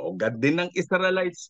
O God din ng Israelites.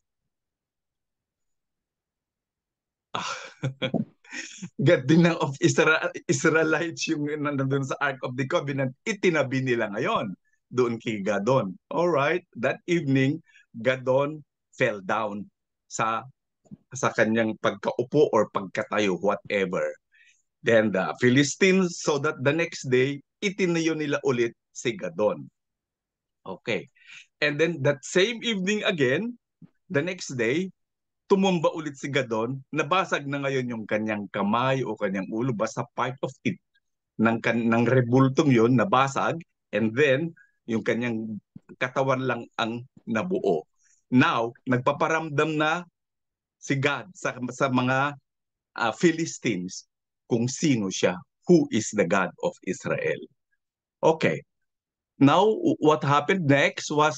God din ng of Israelites yung nandun sa Ark of the Covenant, itinabi nila ngayon doon kay Gadon. Alright, that evening, Gadon fell down sa kanyang pagkaupo or pagkatayo, whatever. Then the Philistines, so that the next day, itinayo nila ulit si Gadon. Okay. And then that same evening again, the next day, tumumba ulit si Gadon, nabasag na ngayon yung kanyang kamay o kanyang ulo, basta part of it ng rebultong yon nabasag, and then yung kanyang katawan lang ang nabuo. Now, nagpaparamdam na si God sa mga Philistines kung sino siya, who is the God of Israel. Okay. Now, what happened next was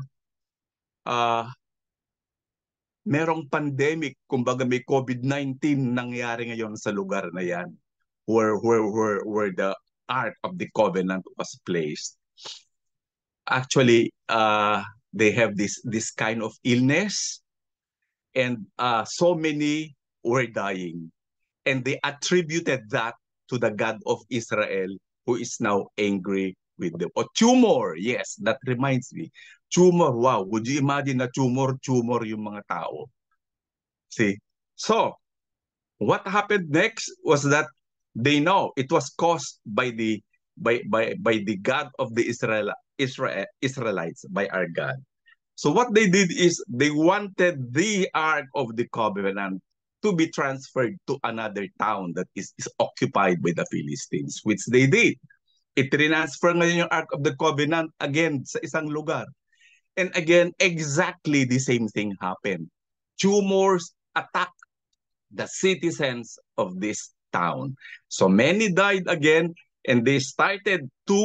merong pandemic, kumbaga may COVID-19 nangyari ngayon sa lugar na yan where the Ark of the Covenant was placed. Actually, they have this kind of illness, and so many were dying. And they attributed that to the God of Israel, who is now angry with them. O tumor, yes, that reminds me. Tumor, wow, would you imagine na tumor yung mga tao? See? So, what happened next was that they know it was caused by the God of the Israelites, by our God. So what they did is they wanted the Ark of the Covenant to be transferred to another town that is occupied by the Philistines, which they did. Itinransfer ngayon yung Ark of the Covenant again sa isang lugar. And again, exactly the same thing happened. Tumors attacked the citizens of this town. So many died again, and they started to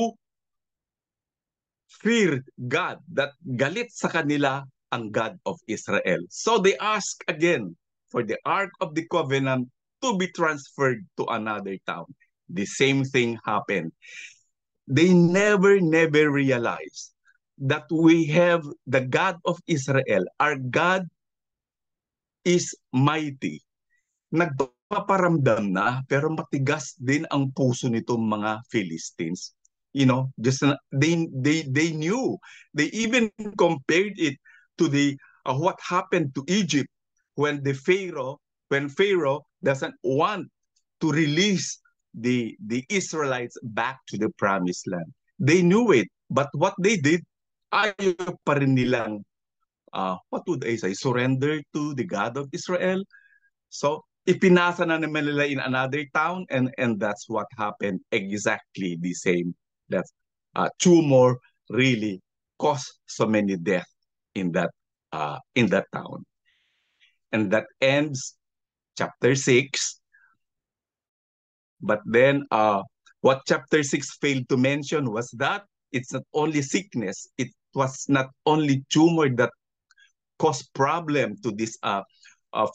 fear God, that galit sa kanila ang God of Israel. So they ask again for the Ark of the Covenant to be transferred to another town. The same thing happened. They never realized that we have the God of Israel. Our God is mighty. Nagpaparamdam na, pero matigas din ang puso nitong mga Philistines. You know, just they knew. They even compared it to the what happened to Egypt when Pharaoh doesn't want to release the Israelites back to the promised land. They knew it, but what they did, ayaw pa rin nilang what would I say, surrender to the God of Israel. So ipinasa na naman nila in another town, and that's what happened, exactly the same. That tumor really caused so many deaths in that town. And that ends chapter 6. But then what chapter 6 failed to mention was that it's not only sickness, it was not only tumor that caused problem to this of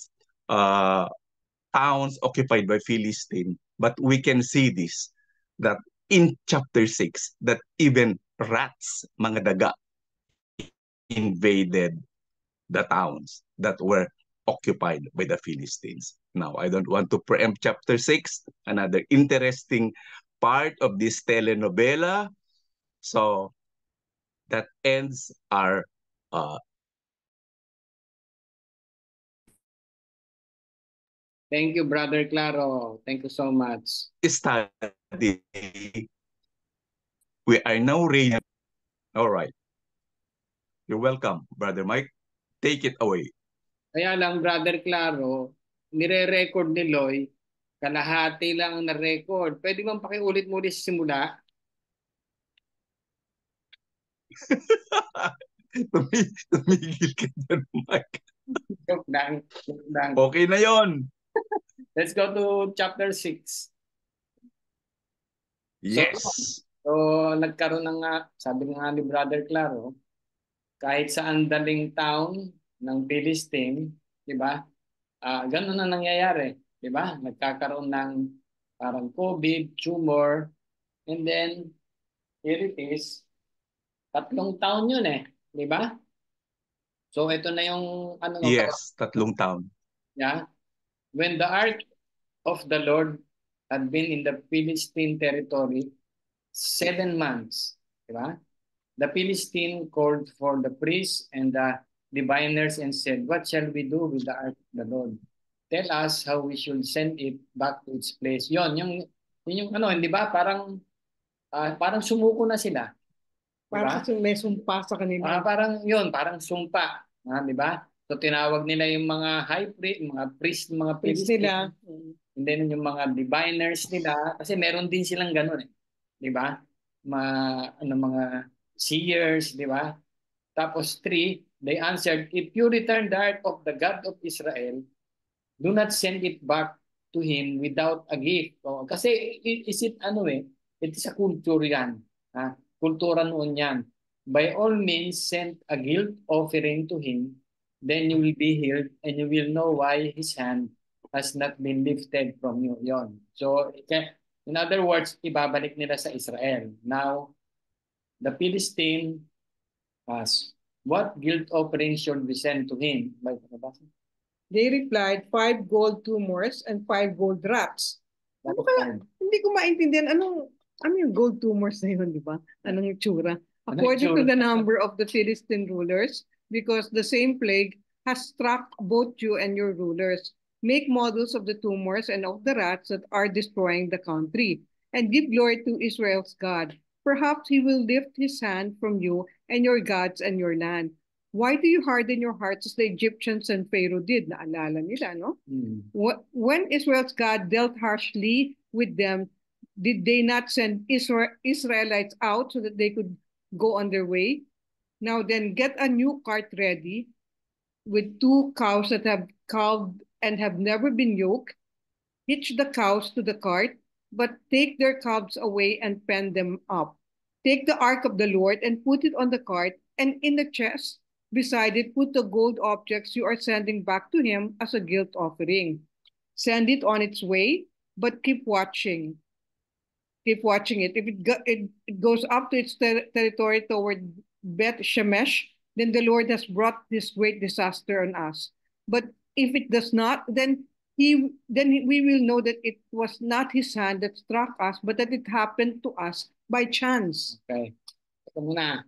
towns occupied by Philistine, but we can see this, that in chapter 6, that even rats, mga daga, invaded the towns that were occupied by the Philistines. Now, I don't want to preempt chapter 6, another interesting part of this telenovela. So that ends our Thank you, Brother Claro. Thank you so much. study. We are now ready. All right. You're welcome, Brother Mike. Take it away. Kaya lang, Brother Claro, nire-record ni Loy, kalahati lang ang na-record. Pwede bang pakiulit muli sa simula? Tumigil ka dyan, Mike. Joke lang. Okay na yon. Let's go to chapter 6. Yes. So nagkaroon na nga, sabi nga ni Brother Claro, kahit sa andaling town ng Philistine, di ba? Ganun na nangyayari, di ba? Nagkakaroon ng parang COVID, tumor, and then here it is, 3 taon yun di ba? So ito na yung ano no, Yes, 3 taon. yeah. When the ark of the Lord had been in the Philistine territory 7 months, di ba? The Philistine called for the priests and the diviners and said, "What shall we do with the ark of the Lord? Tell us how we should send it back to its place." Yun yung ano, hindi ba? Parang sumuko na sila, di Parang ba? kasi may sumpa sa kanila. Parang sumpa, di ba? So tinawag nila yung mga high priest, mga priest, mga Pins Philistine, nila. and then yung mga diviners nila, kasi meron din silang ganun eh, di ba? Mga seers, di ba? Tapos 3, they answered, "If you return the heart of the God of Israel, do not send it back to him without a gift." O, kasi it is a culture yan. Ha? Kultura noon yan. By all means, send a guilt offering to him, then you will be healed and you will know why his hand has not been lifted from you. Yon. So, in other words, ibabalik nila sa Israel. Now, the Philistine asked, "What guilt offering should we send to him?" They replied, 5 gold tumors and 5 gold rats. Ano kaya? Hindi ko maintindihan ano yung gold tumors na yun, di ba? Anong itsura? According to the number of the Philistine rulers, because the same plague has struck both you and your rulers. Make models of the tumors and of the rats that are destroying the country, and give glory to Israel's God. Perhaps he will lift his hand from you and your gods and your land. Why do you harden your hearts as the Egyptians and Pharaoh did? Naalala nila, no? When Israel's God dealt harshly with them, did they not send Israelites out so that they could go on their way? Now then, get a new cart ready with 2 cows that have calved and have never been yoked. Hitch the cows to the cart, but take their calves away and pen them up. Take the ark of the Lord and put it on the cart, and in the chest beside it put the gold objects you are sending back to him as a guilt offering. Send it on its way, but keep watching. Keep watching it. If it goes up to its territory toward Beth Shemesh, then the Lord has brought this great disaster on us. But if it does not, then we will know that it was not his hand that struck us, but that it happened to us by chance. Okay. Ito muna.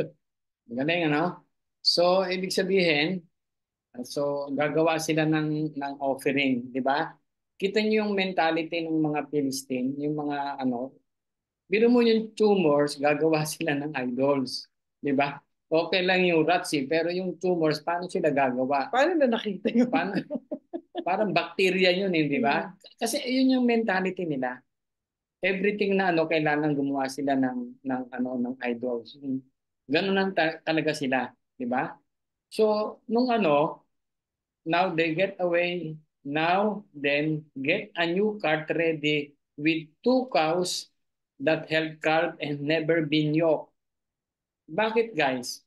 Galing, ano? So, ibig sabihin, gagawa sila ng offering, di ba? Kita niyo yung mentality ng mga Philistine, yung mga biro mo yung tumors, gagawa sila ng idols, di ba? Okay lang yung rats pero yung tumors, paano sila gagawa? Paano na nakita yun? Parang bacteria yun, di ba? Kasi yun yung mentality nila. Everything na kailangan gumawa sila ng idols. Ganun lang talaga sila, di ba? So, now they get away. Now, then, get a new cart ready with 2 cows that have calved and never been yoked. Bakit, guys?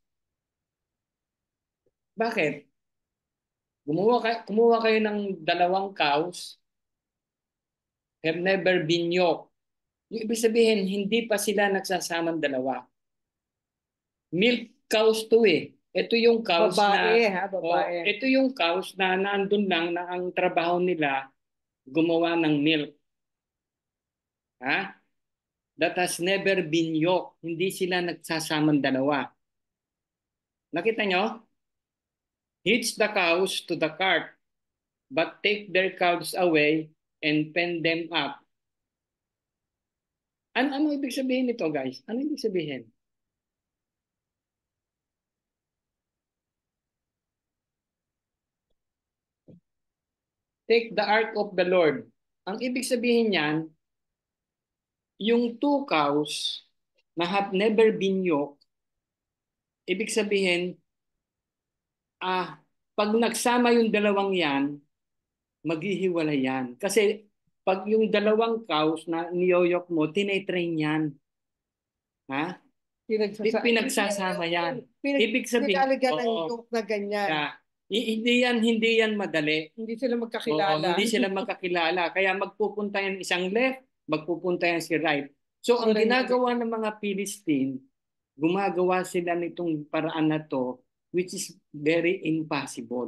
Bakit? Kumuha kayo ng 2 cows have never been yoked. Yung ibig sabihin, hindi pa sila nagsasamang dalawa. Milk cows to eh. Ito yung cows babae. Ito yung cows na naandun lang na ang trabaho nila gumawa ng milk. Ha? That has never been yoked. Hindi sila nagsasamang dalawa. Nakita nyo? Hitch the cows to the cart, but take their calves away and pen them up. Ano ibig sabihin nito, guys? Ano ibig sabihin? Take the ark of the Lord. Ang ibig sabihin niyan, yung 2 cows na have never been yoked, ibig sabihin, pag nagsama yung dalawang yan, maghihiwalay yan. Kasi pag yung 2 cows na niyoyok mo, tinetrain yan. Ha? Pinagsasama yan. Ibig sabihin, pinagalagan ng yoke na ganyan. Hindi yan madali. Hindi sila magkakilala. Hindi sila magkakilala. Kaya magpupunta yan isang left, magpupunta yan si right. So ang ginagawa ng mga Philistine, gumagawa sila nitong paraan na to which is very impossible.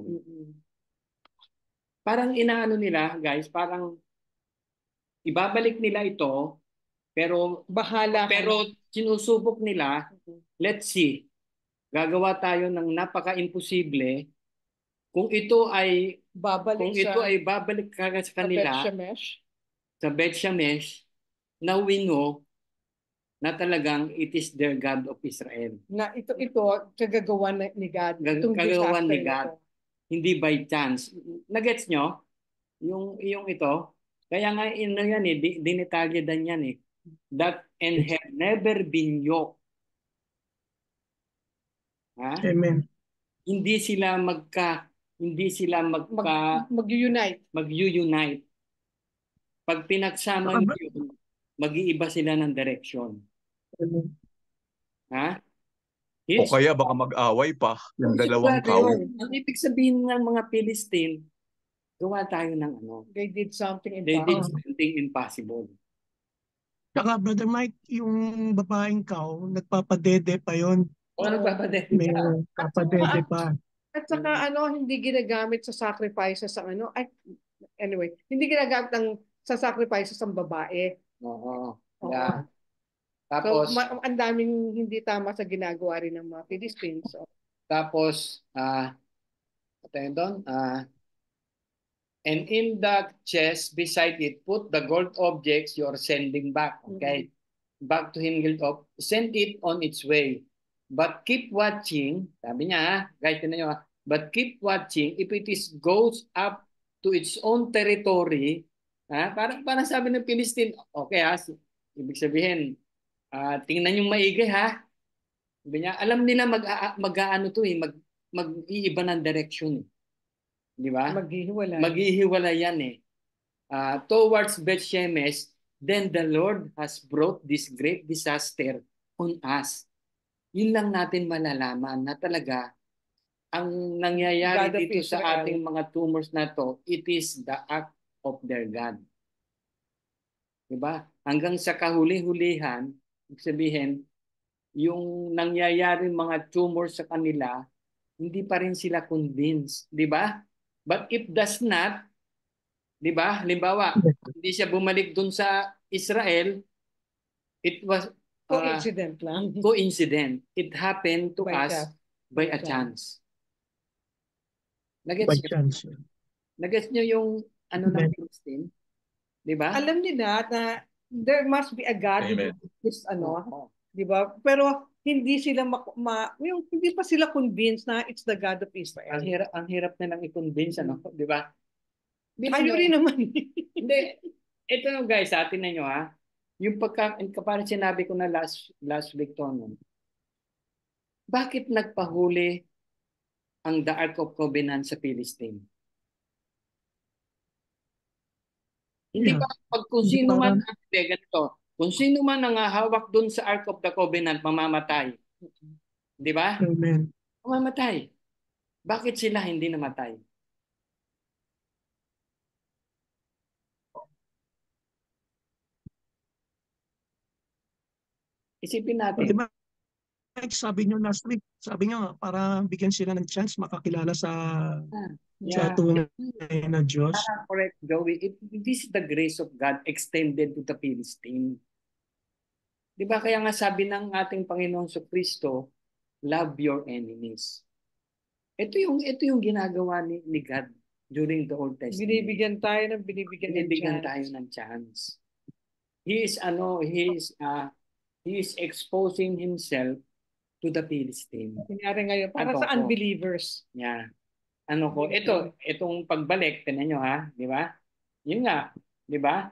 Parang inaano nila, guys, parang ibabalik nila ito, pero Bahala ka pero sinusubok nila, let's see, gagawa tayo ng napaka-imposible kung ito ay babalik babalik kagad sa sa kanila, Bet-Shemesh. sa Bet-Shemesh, na we know na talagang it is their God of Israel. Na ito kagagawa ni God. Itong Kagagawan disaster ni God. na to. Hindi by chance. Nagets nyo? Yung ito. Kaya nga yan dinitalyadan yan eh. That and have never been yoked. Ha? Amen. Hindi sila mag-unite. Pag pinagsama yun, mag-iiba sila ng direksyon. Amen. Ha? O kaya baka mag-away pa yung dalawang sigurado kaw. yun. Ang ibig sabihin ng mga Philistine, gawa tayo ng ano. They did something They did impossible. something impossible. Saka, Brother Mike, yung babaeng cow, nagpapadede pa yon. O ano ba May papadede pa. At saka hindi ginagamit sa sacrifices anyway, hindi ginagamit sa sacrifices ang babae. Oo. Oo. Yeah. So, Tapos, ang daming hindi tama sa ginagawa rin ng mga Philistines. So, ito yun doon, and in the chest beside it, put the gold objects you are sending back. Okay? Back to him, send it on its way. But keep watching, sabi niya, guys, tinan nyo, but keep watching, if it goes up to its own territory, parang sabi ng Philistine, okay ibig sabihin, tingnan yung maigi sabi niya, alam nila mag-iiba ng direction. Di ba? Maghihiwalay yan eh. Towards Bet-Shemesh, then the Lord has brought this great disaster on us. Yun lang natin malalaman na talaga ang nangyayari dito sa ating mga tumors na to, it is the act of their God. Diba? Hanggang sa kahuli-hulihan, ibig sabihin, yung nangyayari mga tumors sa kanila, hindi pa rin sila convinced. Diba? But if does not, diba? Halimbawa, hindi siya bumalik dun sa Israel, it was coincident. It happened to us by a chance. By chance. Nagets nyo yung ano ng Philistine? Diba? Alam nila na there must be a God who is diba? Pero hindi sila hindi pa sila convinced na it's the God of Israel. Ang hirap na lang i-convince, diba? Tayo rin naman. Hindi. Ito guys, sa atin na nyo yung parang sinabi ko na last week to, bakit nagpahuli ang the Ark of Covenant sa Philistine? Hindi ba kung sino man kung sino man ang hawak doon sa Ark of the Covenant, mamamatay. Di ba? Amen. Mamamatay. Bakit sila hindi namatay? Isipin natin. Diba, sabi nyo last week, sabi nyo para bigyan sila ng chance makakilala sa tunay na Diyos. Correct, Joey. This is the grace of God extended to the Philistine. Diba kaya nga sabi ng ating Panginoon sa Kristo, love your enemies. Ito yung ginagawa ni God during the Old Testament. Binibigyan tayo ng chance. He is exposing himself to the Philistine. Kunyari ngayon, para sa unbelievers. Yeah. Itong pagbalik, tinan nyo di ba? Yun nga, di ba?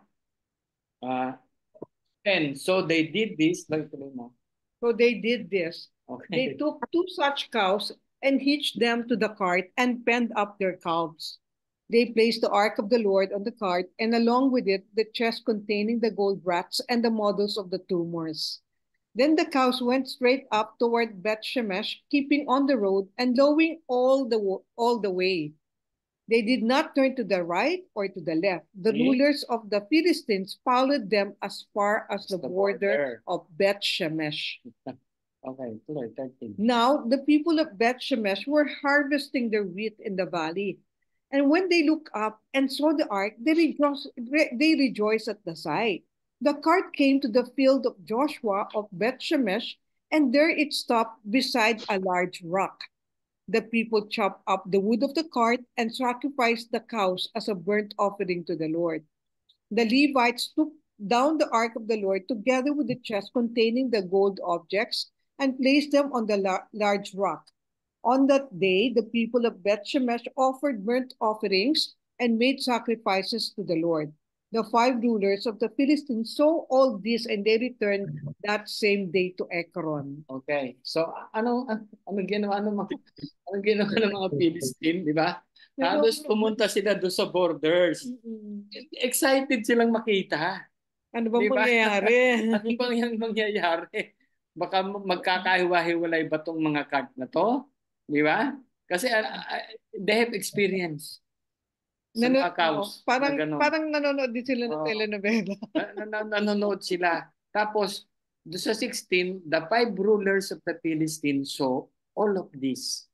And so they did this. So they did this. Okay. They took 2 such cows and hitched them to the cart and penned up their calves. They placed the ark of the Lord on the cart, and along with it, the chest containing the gold brats and the models of the tumors. Then the cows went straight up toward Bet-Shemesh, keeping on the road and lowing all the way. They did not turn to the right or to the left. The rulers of the Philistines followed them as far as the border of Bet-Shemesh. Okay, tuloy, 13. Now the people of Beth Shemesh were harvesting their wheat in the valley. And when they looked up and saw the ark, they rejoiced at the sight. The cart came to the field of Joshua of Beth Shemesh, and there it stopped beside a large rock. The people chopped up the wood of the cart and sacrificed the cows as a burnt offering to the Lord. The Levites took down the ark of the Lord together with the chest containing the gold objects and placed them on the large rock. On that day, the people of Beth Shemesh offered burnt offerings and made sacrifices to the Lord. The 5 rulers of the Philistines saw all this and they returned that same day to Ekron. Okay. So ano ginawa ng mga Philistine, di ba? Halos pumunta sila doon sa borders. Excited silang makita. Ano bang Diba? mangyayari? Ano bang yung mangyayari? Baka magkakahiwa-hiwalay ba tong mga card na to? Di ba? Kasi they have experience sa mga cows. Parang nanonood din sila ng telenovela. Nanonood sila. Tapos, doon sa 16, the 5 rulers of the Philistines saw all of this.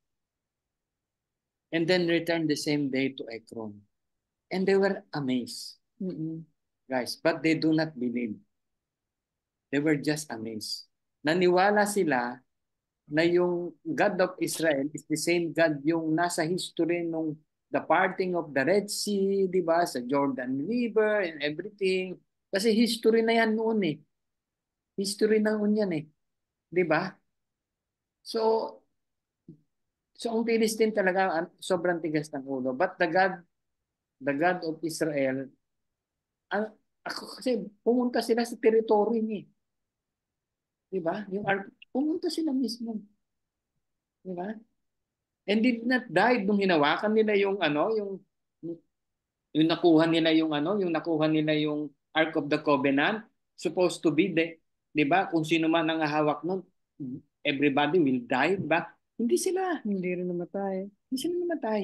And then returned the same day to Ekron. And they were amazed. Guys, but they do not believe. They were just amazed. Naniwala sila na yung God of Israel is the same God yung nasa history nung the parting of the Red Sea, di ba? Sa Jordan River and everything. Kasi history na yan noon eh. History na noon yan eh. Di ba? So ang Philistine talaga sobrang tigas ng ulo. But the God of Israel, ako kasi pumunta sila sa territory niya. Di ba? Pumunta sila mismo. Di ba? And did not die nung hinawakan nila yung yung nakuha nila yung Ark of the Covenant, supposed to be di ba? Kung sino man ang hawak nun, everybody will die, ba? Hindi sila. Hindi rin namatay. Hindi sila namatay.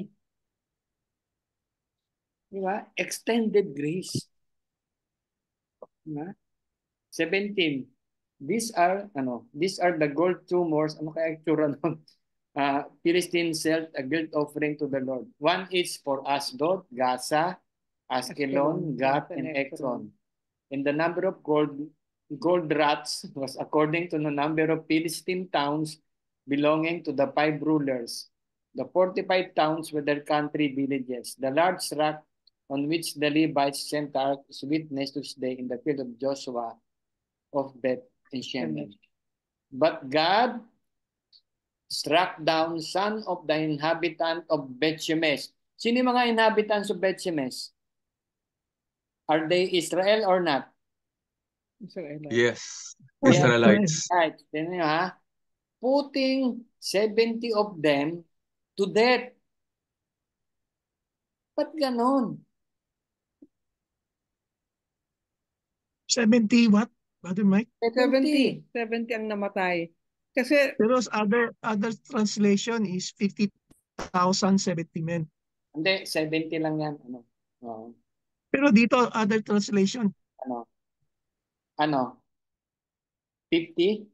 Di ba? Extended grace. Di ba? 17. These are the gold tumors. Ano kaya itsura nun? Philistine sent a guilt offering to the Lord. One is for Asdod, Gaza, Askelon, Gath, and Ekron. And the number of gold rats was according to the number of Philistine towns belonging to the 5 rulers. The 45 towns were their country villages. The large rock on which the Levites sent out is witness to this day in the field of Joshua of Beth and Shemesh. But God struck down son of the inhabitant of Beth Shemesh. Sino yung mga inhabitants of Beth Shemesh? Are they Israel or not? Israelites. Yes, Israelites. Right. Tignan nyo ha. Putting 70 of them to death. Ba't ganon? 70 what? Brother Mike? 70 ang namatay. Kasi Pero other translation is 50,000 70 men. Hindi, 70 lang yan. Pero dito other translation. Ano? 50?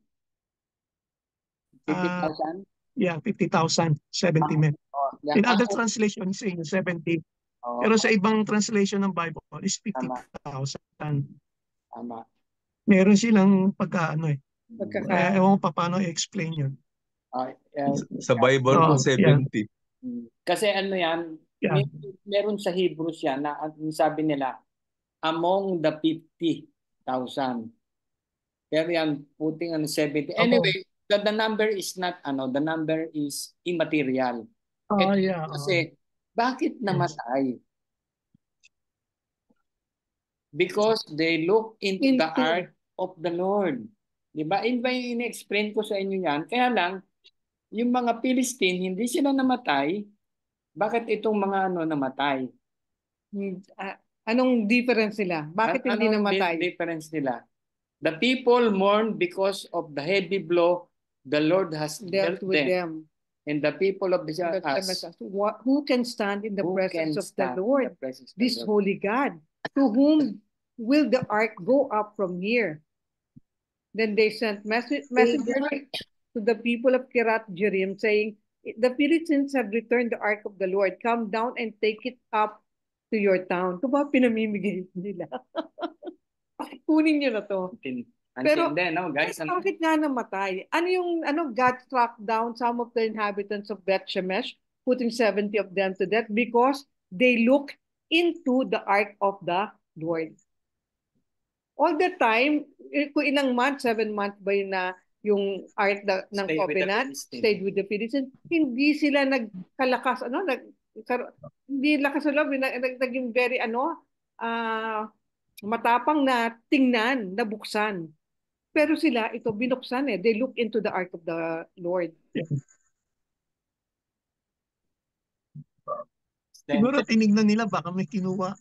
50,000? Yeah, 50,000 70 men. In other translation saying 70. Pero sa ibang translation ng Bible is 50,000. Tama. Meron silang pagkaano eh. Pagkaka. Ewan ko pa paano i-explain yun. Sa Bible po, 70. Kasi ano yan, Yeah. meron sa Hebrews yan na sabi nila, among the 50,000. Pero yan, putting 70. Anyway, the number is not, the number is immaterial. Kasi, bakit namatay? Because they look into the ark of the Lord. Diba? In-explain ko sa inyo yan. Kaya lang, yung mga Philistine, hindi sila namatay. Bakit itong mga namatay? Anong difference nila? Bakit hindi namatay? Difference nila? The people mourn because of the heavy blow the Lord has dealt with them. And the people of the who can stand in the presence of the Lord, this holy God? To whom will the ark go up from here? Then they sent messengers to the people of Kirat Jearim, saying, the Philistines have returned the ark of the Lord. Come down and take it up to your town. Ito ba pinamimigay nila? Kunin niyo na to. Pero Antindi, no, guys? bakit nga namatay? Ano yung God struck down some of the inhabitants of Beth Shemesh, putting 70 of them to death because they look into the ark of the Lord. All the time, kung ilang months, 7 months ba yun na yung ark ng covenant, stayed with the Philistines, hindi sila nagkalakas, hindi lakas sa loob, naging very, matapang na tingnan, nabuksan. Pero sila, ito binuksan eh. They look into the ark of the Lord. Siguro tinignan nila baka may kinuha.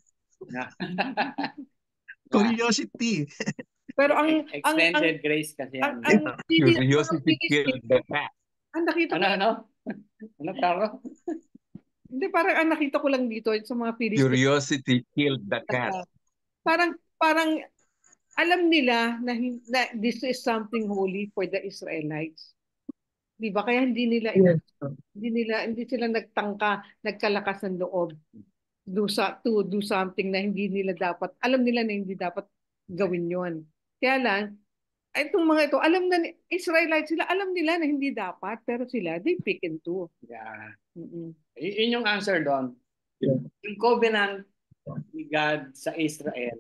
Curiosity. Pero ang extended grace kasi yan. Curiosity killed the cat. Ang nakita ko, Ano taro? hindi, parang ang nakita ko lang dito sa mga Philistines. Curiosity killed the cat. Parang alam nila na this is something holy for the Israelites. Di ba? Kaya hindi sila nagtangka, nagkalakas ng loob to do something na hindi nila dapat, alam nila na hindi dapat gawin yon. Kaya lang, itong mga ito, alam na Israelites sila, alam nila na hindi dapat, pero sila, they pick into. Yeah. Yun yung answer doon. Yeah. Yung covenant ni God sa Israel,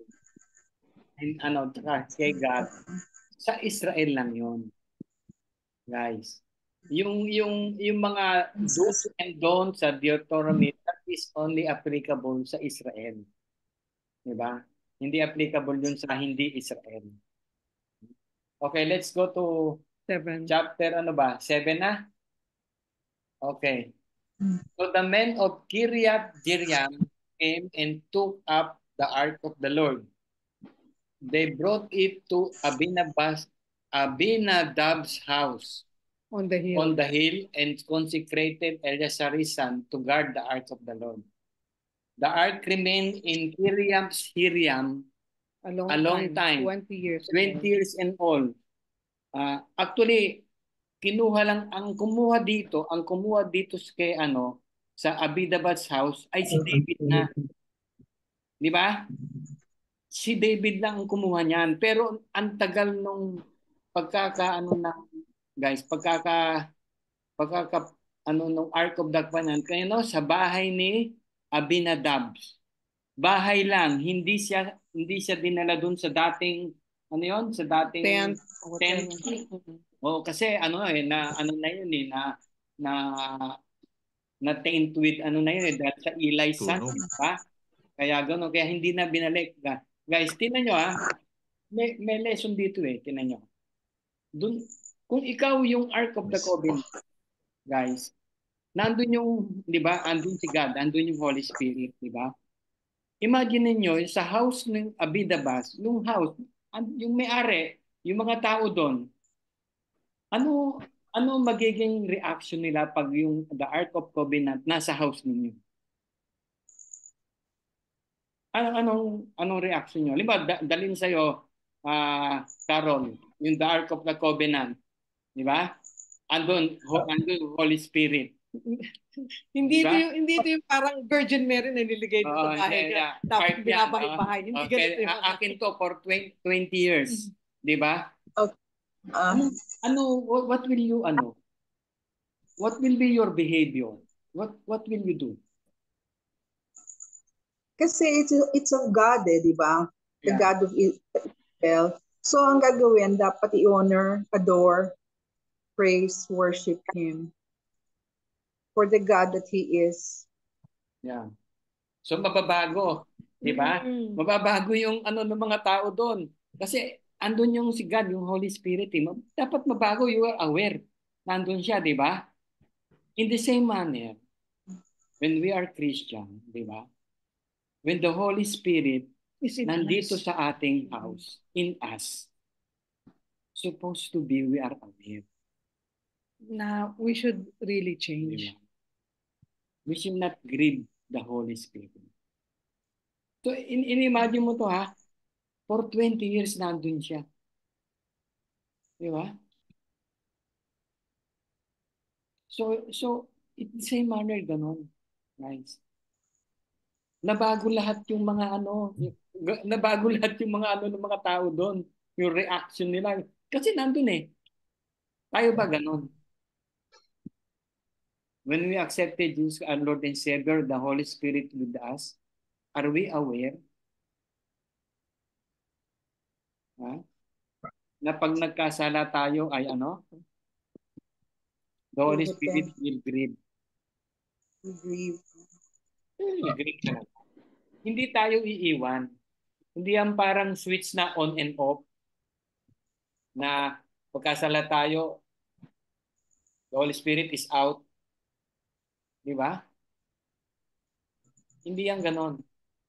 kay God, sa Israel lang yun. Guys. Yung mga do's and don'ts sa Deuteronomy, that is only applicable sa Israel. Diba? Hindi applicable yun sa hindi Israel. Okay, let's go to 7. Chapter 7 na? Okay. So the men of Kiriath Jearim came and took up the ark of the Lord. They brought it to Abinadab's house on the hill and consecrated Eleazar his son to guard the ark of the Lord. The ark remained in Kiriath Jearim a long time, 20 years and all. Actually, ang kumuha dito kay sa Abinadab's house ay si David na. Di ba? Si David lang ang kumuha niyan. Pero ang tagal nung nung Ark of the Covenant kaya sa bahay ni Abinadab. Bahay lang, hindi siya dinala doon sa dating tent. Kasi na taint with dahil sa Eli's son, pa. Kaya gano'n, kaya hindi na binalik. Guys, tingnan nyo may lesson dito tingnan nyo. Dun, kung ikaw yung Ark of the Covenant, guys, nandun yung, di ba, andun si God, andun yung Holy Spirit, di ba? Imagine niyo sa house ng Abinadab, yung house, yung may-ari, yung mga tao doon, ano magiging reaction nila pag yung the Ark of Covenant nasa house ninyo? Anong reaction nyo? Diba, dalhin sa'yo, Carol, yung the Ark of the Covenant. Di ba? Andun Holy Spirit. Hindi ito yung parang Virgin Mary na niligay dito sa bahay niya. Tapos binabahay-bahay. Hindi ganito yung akin to for 20 years. Di ba? What will you, what will be your behavior? What will you do? Kasi it's of God di ba? The God of Israel. So ang gagawin, dapat i-honor, adore, praise, worship Him for the God that He is. Yeah. So mababago, di ba? Mababago yung ng mga tao doon. Kasi andun yung si God, yung Holy Spirit. Dapat mabago, you are aware. Nandun siya, di ba? In the same manner, when we are Christian, di ba? When the Holy Spirit nandito sa ating house, in us, supposed to be, we are aware. Now, we should really change. We should not grieve the Holy Spirit. So, in-imagine mo to for 20 years nandun siya. Di ba? So in the same manner, ganun. Guys. Nabago lahat yung mga ano, nabago lahat yung mga ano ng mga tao doon. Yung reaction nila. Kasi nandun eh. Tayo ba ganun? When we accepted Jesus our Lord and Savior, the Holy Spirit with us, are we aware? Ha? Na pag nagkasala tayo ay ano? The Holy Spirit will grieve. Grieve. Will grieve talaga. Hindi tayo iiwan. Hindi yan parang switch na on and off na pagkasala tayo, the Holy Spirit is out. Di ba? Hindi yan ganon.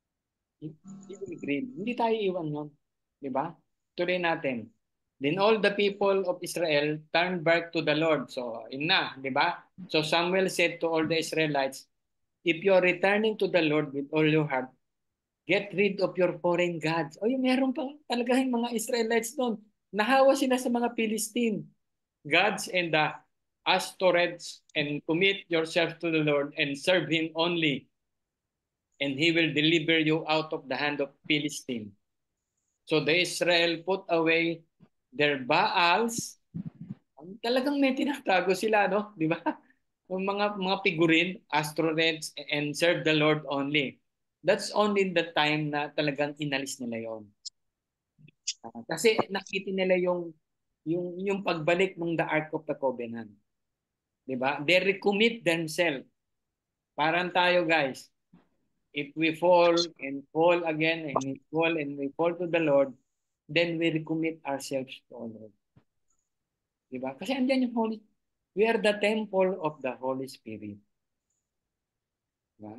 Hindi tayo iwan nun. Di ba? Tuloy natin. Then all the people of Israel turned back to the Lord. So, yun na, di ba? So Samuel said to all the Israelites, if you are returning to the Lord with all your heart, get rid of your foreign gods. O yung meron pa talaga yung mga Israelites doon. Nahawa sila sa mga Philistine gods and the Ashtoreths, and commit yourself to the Lord and serve Him only, and He will deliver you out of the hand of Philistine. So the Israel put away their Baals. Talagang may tinatago sila, no? Di ba? Yung mga figurin, Ashtoreths, and serve the Lord only. That's only the time na talagang inalis nila yon. Kasi nakita nila yung pagbalik ng the Ark of the Covenant. Di ba? They recommit themselves. Parang tayo, guys. If we fall and fall again and we fall to the Lord, then we recommit ourselves to the Lord. Diba? Kasi andyan yung we are the temple of the Holy Spirit. Diba?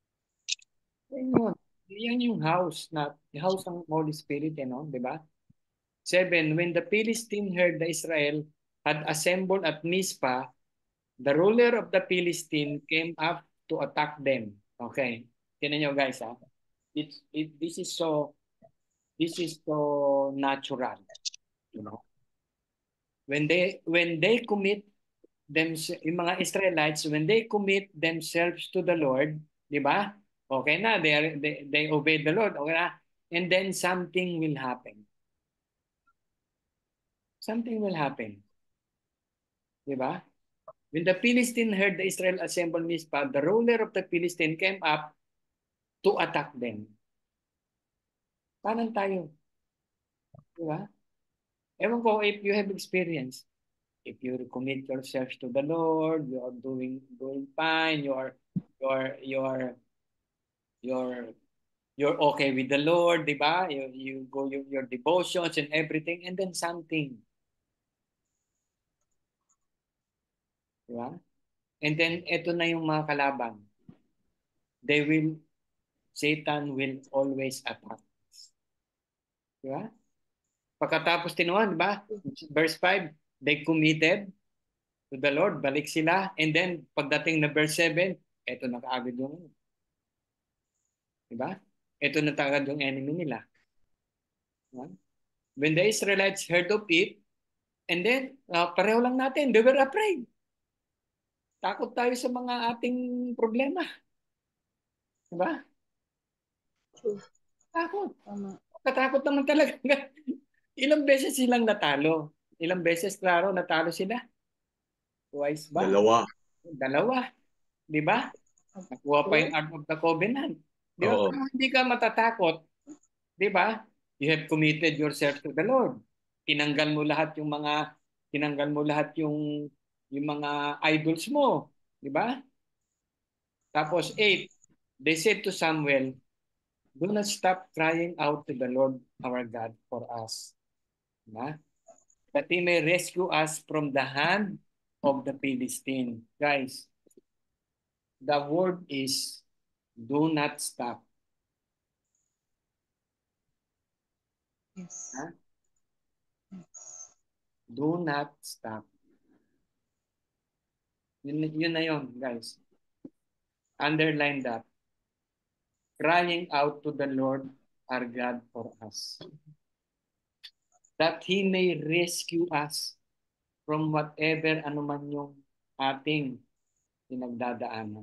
Yan yung house ng Holy Spirit, diba? 7, when the Philistine heard the Israel had assembled at Mizpah, the ruler of the Philistine came up to attack them. Okay. Tingnan nyo, guys, ha? This is so natural, you know. When they commit yung mga Israelites, when they commit themselves to the Lord, di ba? Okay na, they obey the Lord, okay na? And then something will happen. Something will happen. Di ba? When the Philistine heard the Israel assemble Mizpah, the ruler of the Philistine came up to attack them. Parang tayo. Di ba? Ewan ko if you have experience. If you commit yourself to the Lord, you are doing fine. You're okay with the Lord, di ba? You go your devotions and everything, and then something. Di ba? And then ito na yung mga kalaban. Satan will always attack. Di ba? Pagkatapos tinuan, di ba? Verse 5, they committed to the Lord, balik sila, and then pagdating na verse 7, eto na kaagad yung, di ba? Eto na kaagad yung enemy nila. Diba? When the Israelites heard of it, and then pareho lang natin, they were afraid. Takot tayo sa mga ating problema. Di ba? Takot. Katakot naman talaga. Ilang beses silang natalo? Ilang beses, klaro, natalo sila? Twice ba? Dalawa. Di ba? Nakuha pa yung Ark of the Covenant. Di ba? Kung hindi ka matatakot, di ba? You have committed yourself to the Lord. Tinanggal mo lahat yung mga idols mo. Di ba? Tapos 8, they said to Samuel, do not stop crying out to the Lord our God for us. Diba? That He may rescue us from the hand of the Philistine. Guys, the word is do not stop. Yes. Huh? Do not stop. Yun na yun, guys. Underline that. Crying out to the Lord our God for us. That He may rescue us from whatever anuman yung ating pinagdadaanan.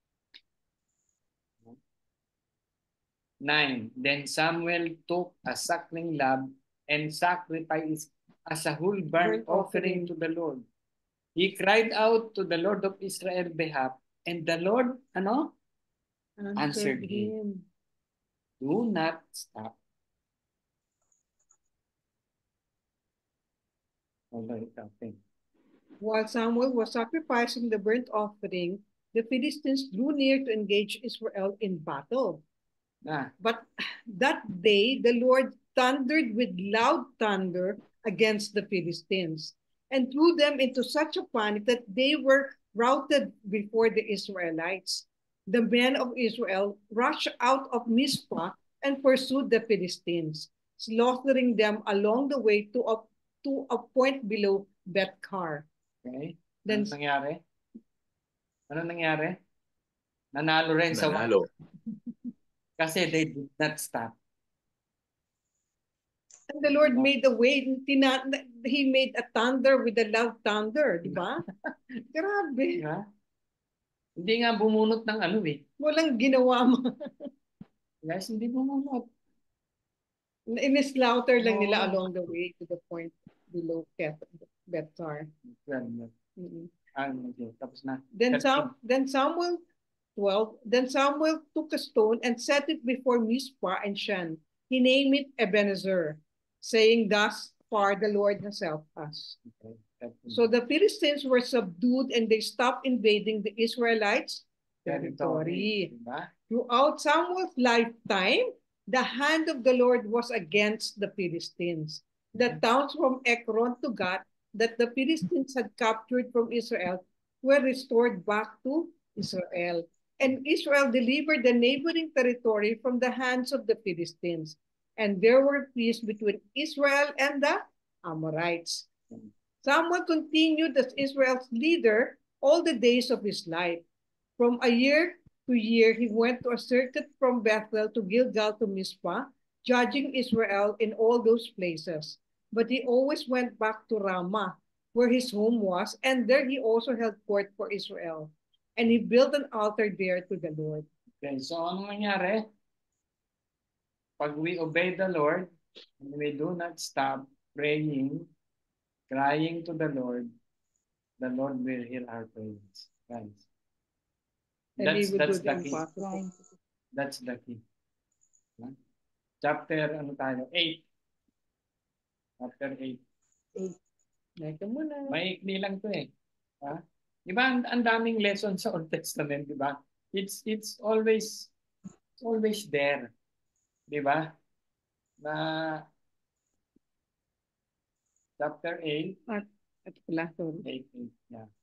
9. Then Samuel took a suckling lamb and sacrificed as a whole burnt offering to the Lord. He cried out to the Lord of Israel behalf, and the Lord, answered him. Do not stop. While Samuel was sacrificing the burnt offering, the Philistines drew near to engage Israel in battle. But that day, the Lord thundered with loud thunder against the Philistines and threw them into such a panic that they were routed before the Israelites. The men of Israel rushed out of Mizpah and pursued the Philistines, slaughtering them along the way to a point below Beth-kar. Okay. Then, Ano nangyari? Nanalo rin sa Nanalo. Kasi they did not stop. And the Lord made a way. He made a thunder with a loud thunder, di ba? Grabe. Diba? Hindi nga bumunot ng ano eh. Walang ginawa mo. Guys, hindi bumunot. In-slaughter lang nila along the way to the point below Beth-kar. Tapos na. Then Samuel 12. Then Samuel took a stone and set it before Mizpah and Shan. He named it Ebenezer, saying, "Thus far the Lord has helped us." Okay. So the Philistines were subdued and they stopped invading the Israelites' territory. Throughout Samuel's lifetime, the hand of the Lord was against the Philistines. The towns from Ekron to Gath that the Philistines had captured from Israel were restored back to Israel. And Israel delivered the neighboring territory from the hands of the Philistines. And there were peace between Israel and the Amorites. Samuel continued as Israel's leader all the days of his life. From a year to year, he went to a circuit from Bethel to Gilgal to Mizpah, judging Israel in all those places. But he always went back to Ramah, where his home was, and there he also held court for Israel. And he built an altar there to the Lord. Okay, so ano nangyari? Pag we obey the Lord, and we do not stop praying, crying to the Lord will hear our prayers. Guys. That's the key. That's the key. Chapter 8. Chapter 8. Maikli lang to eh. Diba, ang daming lessons sa Old Testament, diba? It's always there. Diba? Na chapter 8. At pala, sorry. 8. Yeah.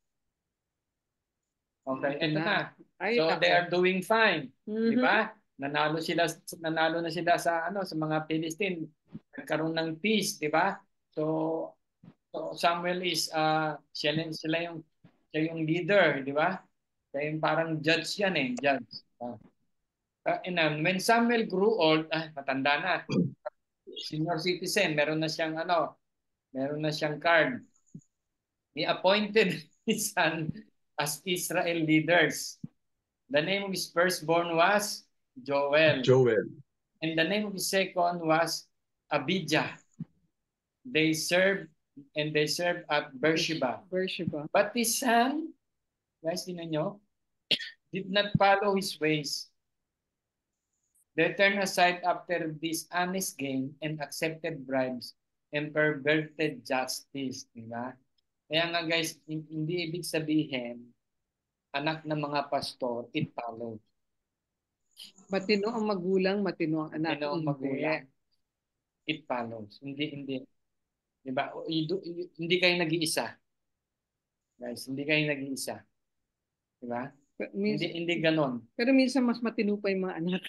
Okay, eto na. So they are doing fine. Diba? Nanalo na sila sa mga Philistine. Nagkaroon ng peace, diba? So Samuel is siya yung leader, di ba? Siya yung parang judge yan eh, judge. And when Samuel grew old, matanda na. Senior citizen, meron na siyang card. He appointed his son as Israel leaders. The name of his firstborn was Joel. And the name of his second was Abijah. They served at Beersheba. But his son, guys, tingnan nyo, did not follow his ways. They turned aside after dishonest gain and accepted bribes and perverted justice. Diba? Kaya nga guys, hindi ibig sabihin, anak ng mga pastor, it follows. Matino ang magulang, matino ang anak. Matino ang magulang. It follows. Hindi. Diba? Hindi kayo nag-iisa. Guys, hindi kayo nag-iisa. Diba? Hindi ganon. Pero minsan mas matino pa yung mga anak.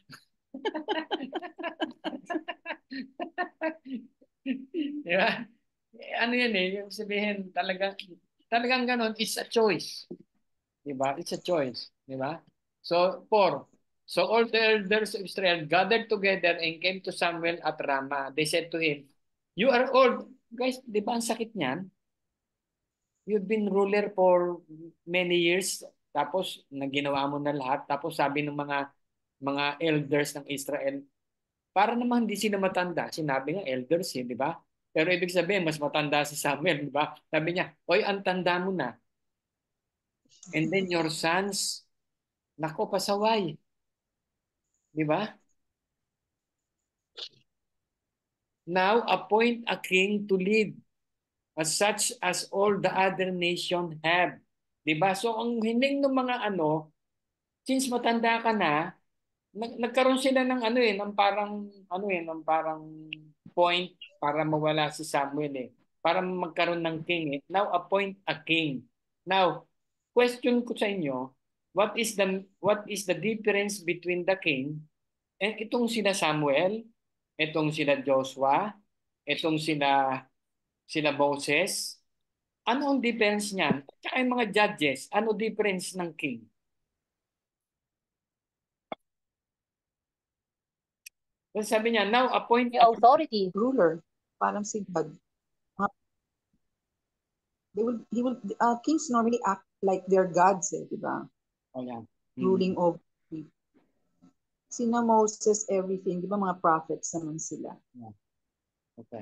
Diba? Ano yan eh, yung sabihin talagang ganon, it's a choice. Diba? It's a choice. Diba? So, 4. So all the elders of Israel gathered together and came to Samuel at Ramah. They said to him, "You are old." Guys, di ba ang sakit niyan? you've been ruler for many years, tapos naginawa mo na lahat, tapos sabi ng mga elders ng Israel, para naman hindi sila matanda. Sinabi nga elders di ba? Pero ibig sabihin, mas matanda si Samuel, di ba? Sabi niya, oy, ang tanda mo na. And then your sons, nako, pasaway. Di ba? Now appoint a king to lead, as such as all the other nation have. Di ba? So ang hiling ng mga since matanda ka na, nagkaroon sila ng ng parang point para mawala si Samuel para magkaroon ng king Now appoint a king. Now, question ko sa inyo, what is the difference between the king and itong sila Samuel, itong sila Joshua, itong sila Moses? Ano ang difference niyan? At saka yung mga judges, ano difference ng king? Then sabi niya, now appoint The authority. Ruler, parang si God. Kings normally act like they're gods, di ba? Oh, yeah. Ruling over people. Sina Moses, everything, di ba mga prophets naman sila? Yeah. Okay.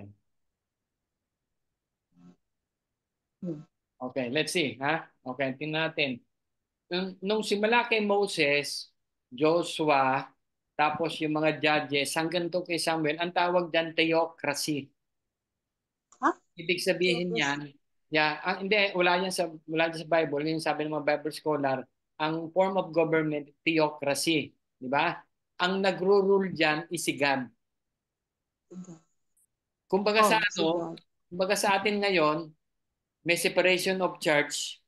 Okay, let's see, ha? Okay, tingnan natin. Nung simula kay Moses, Joshua, tapos yung mga judges, hanggang to kay Samuel, ang tawag dyan theocracy. Huh? Ibig sabihin niyan, hindi, wala yan sa Bible, yung sabi ng mga Bible scholar, ang form of government, theocracy. Di ba? Ang nagro-rule dyan is si God. Kumbaga sa atin ngayon, may separation of church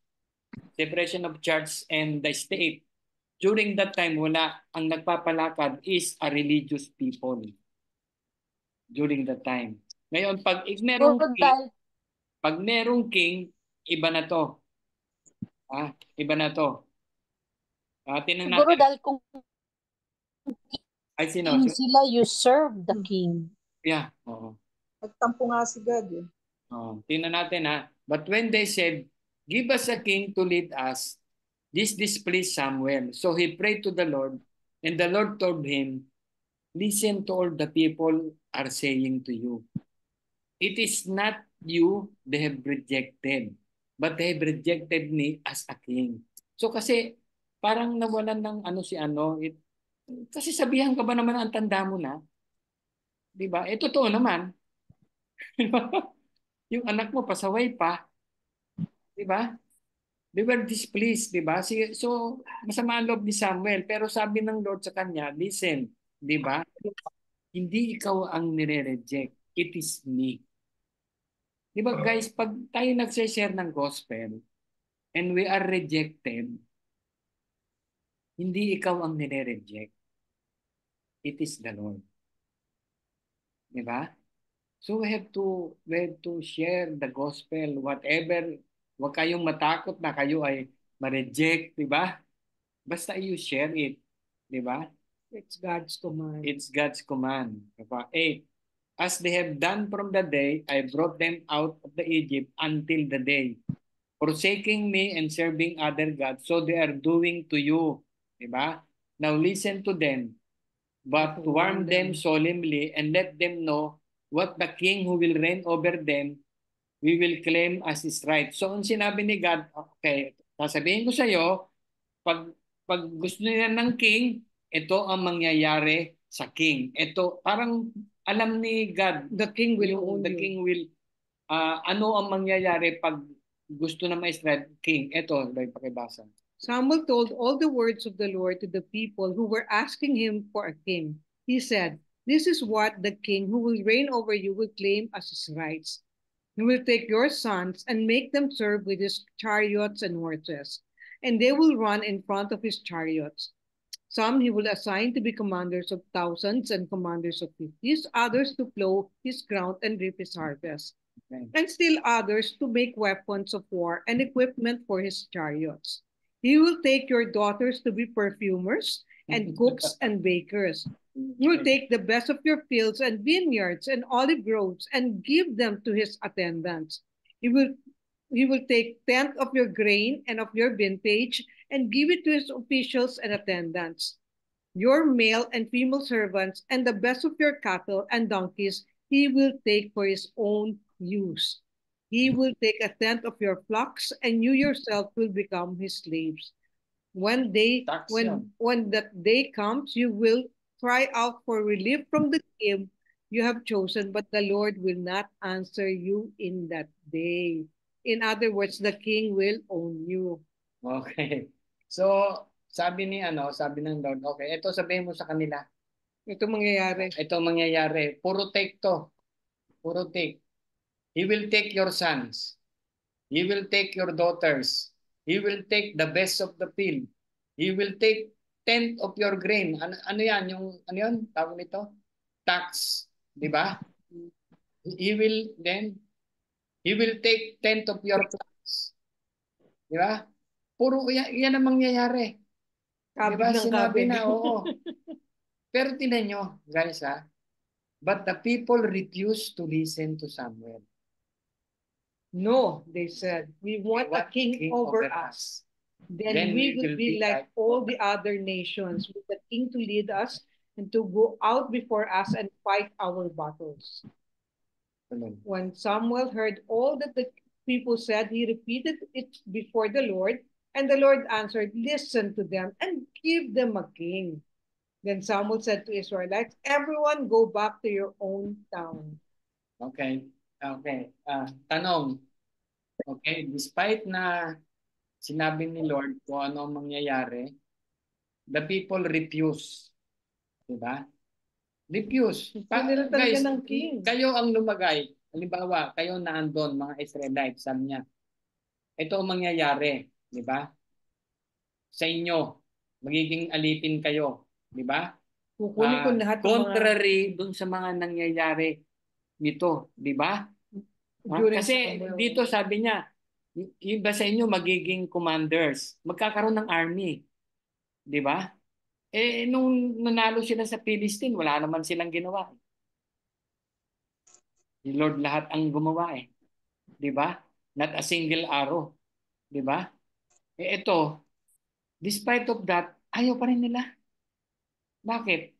and the state. During that time, ang nagpapalakad is a religious people. During that time. Ngayon, pag merong king, iba na to. Iba na to. Tingnan Siguro natin. dahil kung Sino? king sila, you serve the king. Yeah. Oo. Nagtampo nga si God Tingnan natin But when they said, give us a king to lead us, this displeased Samuel. So he prayed to the Lord, and the Lord told him, listen to all the people are saying to you. It is not you they have rejected, but they have rejected me as a king. So kasi parang nawalan ng kasi sabihan ka ba naman ang tanda mo na? Di ba? Totoo naman. Yung anak mo pasaway pa. Di ba? They were displeased, di ba? So, masama ang loob ni Samuel. Pero sabi ng Lord sa kanya, listen, di ba? Hindi ikaw ang nire-reject. It is me. Di ba guys, pag tayo nagse-share ng gospel and we are rejected, hindi ikaw ang nire-reject. It is the Lord. Di ba? So we have to share the gospel, whatever. Huwag kayong matakot na kayo ay ma-reject, di ba? Basta you share it, di ba? It's God's command. It's God's command. 8. As they have done from the day I brought them out of the Egypt until the day, forsaking me and serving other gods, so they are doing to you, di ba? Now listen to them, but warn them solemnly and let them know what the king who will reign over them we will claim as his right. So, ang sinabi ni God, okay, sasabihin ko sa iyo, pag gusto nila ng king, ito ang mangyayari sa king. Ito, parang alam ni God, the king will ano ang mangyayari pag gusto ng Israel king. Ito, pakibasa. Samuel told all the words of the Lord to the people who were asking him for a king. He said, this is what the king who will reign over you will claim as his rights. He will take your sons and make them serve with his chariots and horses, and they will run in front of his chariots. Some he will assign to be commanders of thousands and commanders of 50s, others to plow his ground and reap his harvest, and still others to make weapons of war and equipment for his chariots. He will take your daughters to be perfumers and cooks and bakers. He will take the best of your fields and vineyards and olive groves and give them to his attendants. He will He will take tenth of your grain and of your vintage and give it to his officials and attendants. Your male and female servants and the best of your cattle and donkeys he will take for his own use. He will take a tenth of your flocks, and you yourself will become his slaves. When that day comes, you will cry out for relief from the king you have chosen, but the Lord will not answer you in that day. In other words, the king will own you. Okay. So, sabi ng Lord, okay, ito sabihin mo sa kanila. Ito mangyayari. Ito mangyayari. Puro take to. Puro take. He will take your sons. He will take your daughters. He will take the best of the field. He will take tenth of your grain. Ano yan? Ano yan? Tawag nito? Tax. Di ba? He will take tenth of your flocks. Di ba? Puro yan ang mangyayari. Diba? Sinabi na, oo. Pero tinan nyo, guys but the people refused to listen to Samuel. No, they said, we want a king over us. Then we will be like all the other nations, with a king to lead us and to go out before us and fight our battles. Amen. When Samuel heard all that the people said, he repeated it before the Lord, and the Lord answered, listen to them and give them a king. Then Samuel said to Israelites, everyone go back to your own town. Okay. Tanong. Okay, despite na sinabi ni Lord kung ano ang mangyayari, the people refuse. Diba? Refuse. Guys, ng king. Kayo ang lumagay. Halimbawa, kayo na andon, mga Israelites, sabi niya, ito ang mangyayari. Diba? Sa inyo, magiging alipin kayo. Diba? Kukunin ko lahat contrary dun sa mga nangyayari nito. Diba? Kasi dito sabi niya, iba sa inyo magiging commanders. Magkakaroon ng army. Di ba? Nung nanalo sila sa Philistine, wala naman silang ginawa. Ni Lord lahat ang gumawa Di ba? Not a single arrow. Di ba? Ito, despite of that, ayaw pa rin nila. Bakit?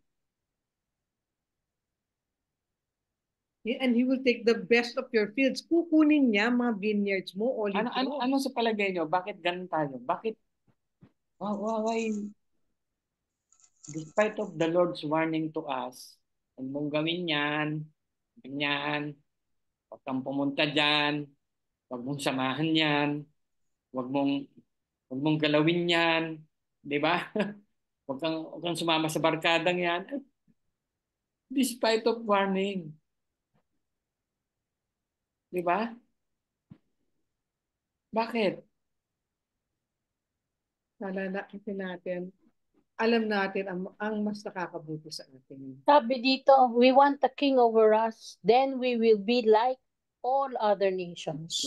And he will take the best of your fields. Kukunin niya mga vineyards mo, olive groves. Ano sa palagay nyo? Bakit ganun tayo? Bakit? Why? Despite of the Lord's warning to us, huwag mong gawin yan, ganyan, huwag kang pumunta dyan, huwag mong samahan yan, huwag mong galawin yan, di ba? huwag kang sumama sa barkadang yan. Despite of warning. Di ba? Bakit? Nalalaki natin. Alam natin ang mas nakakabuti sa atin. Sabi dito, we want a king over us, then we will be like all other nations.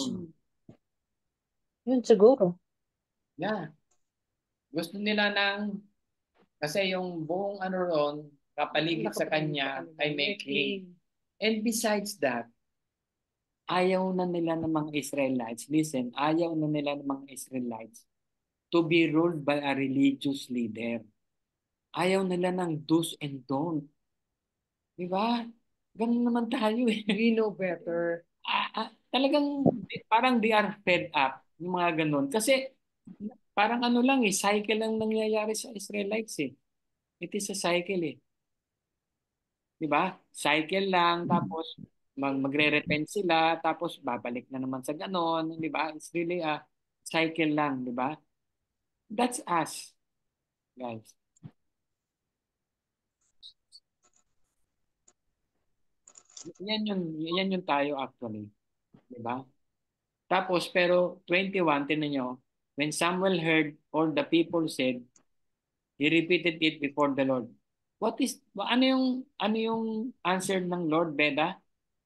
Yun siguro. Yeah. Gusto nila kasi yung buong ron, kapaligid sa kanya ay may king. And besides that, ayaw na nila ng mga Israelites, listen, ayaw na nila ng mga Israelites to be ruled by a religious leader. Ayaw nila ng do's and don't. Diba? Ganun naman tayo We know better. Talagang parang they are fed up, yung mga ganun. Kasi parang lang cycle lang nangyayari sa Israelites It is a cycle Diba? Cycle lang, tapos magre-repent sila, tapos babalik na naman sa ganon, diba? It's really a cycle lang, diba? That's us, guys. Yan yung tayo actually. Diba? Tapos, pero 21, tinan nyo, when Samuel heard all the people said, he repeated it before the Lord. Ano yung answer ng Lord, Beda?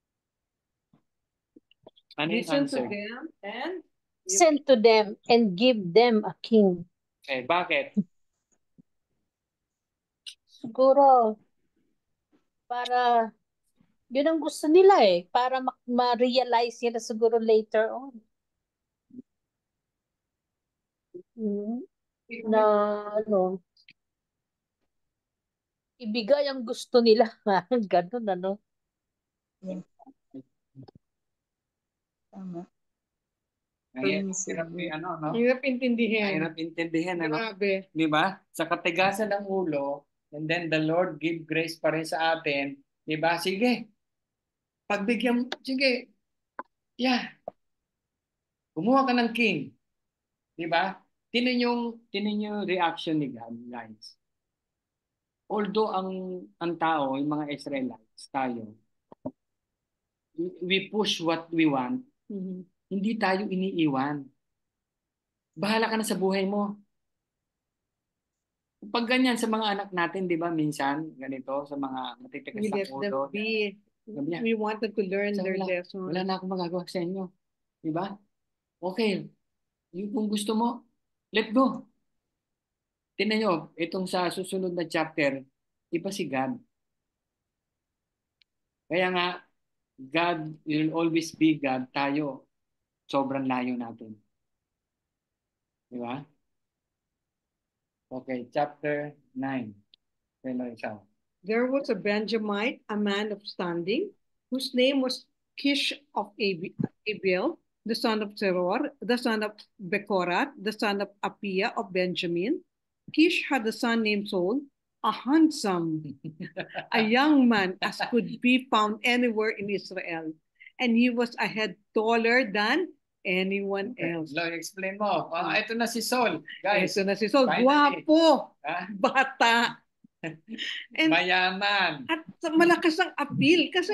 Ano yung answer? Listen to them and give them a king. Bakit? Siguro, para, yun ang gusto nila para ma-realize nila siguro later on. Mm, na ano, ibigay ang gusto nila. Ganun, ano? Tama. Hirap ano, no? Hirap intindihin. Hirap intindihin, ano? Grabe. Di ba? Sa katigasan ng ulo, and then the Lord give grace pa rin sa atin. Di ba? Sige. Pagbigyan, sige. Yeah. Kumuha ka ng king. Di ba? Tinan yung reaction ni God, guys. Although ang tao, yung mga Israelites, tayo, we push what we want, hindi tayo iniiwan. Bahala ka na sa buhay mo. Pag ganyan sa mga anak natin, di ba, minsan, ganito, sa mga matitigas We na let them ulo. be. Sabi niya, We wanted to learn "Sa their wala, lesson. wala na akong magagawa sa inyo. Di ba? Okay. Yung kung gusto mo, let go. Tingnan nyo, itong sa susunod na chapter, iba si God. Kaya nga, God will always be God. Tayo, sobrang layo natin. Di ba? Okay, chapter 9. There was a Benjamite, a man of standing, whose name was Kish of Abiel, the son of Zeror, the son of Bekorat, the son of Apia of Benjamin. Kish had a son named Saul, a handsome, a young man as could be found anywhere in Israel. And he was a head taller than anyone else. Explain mo. Ito na si Saul. Guys, ito na si Saul. finally. Guwapo. Bata. And, mayaman. At malakas ang appeal kasi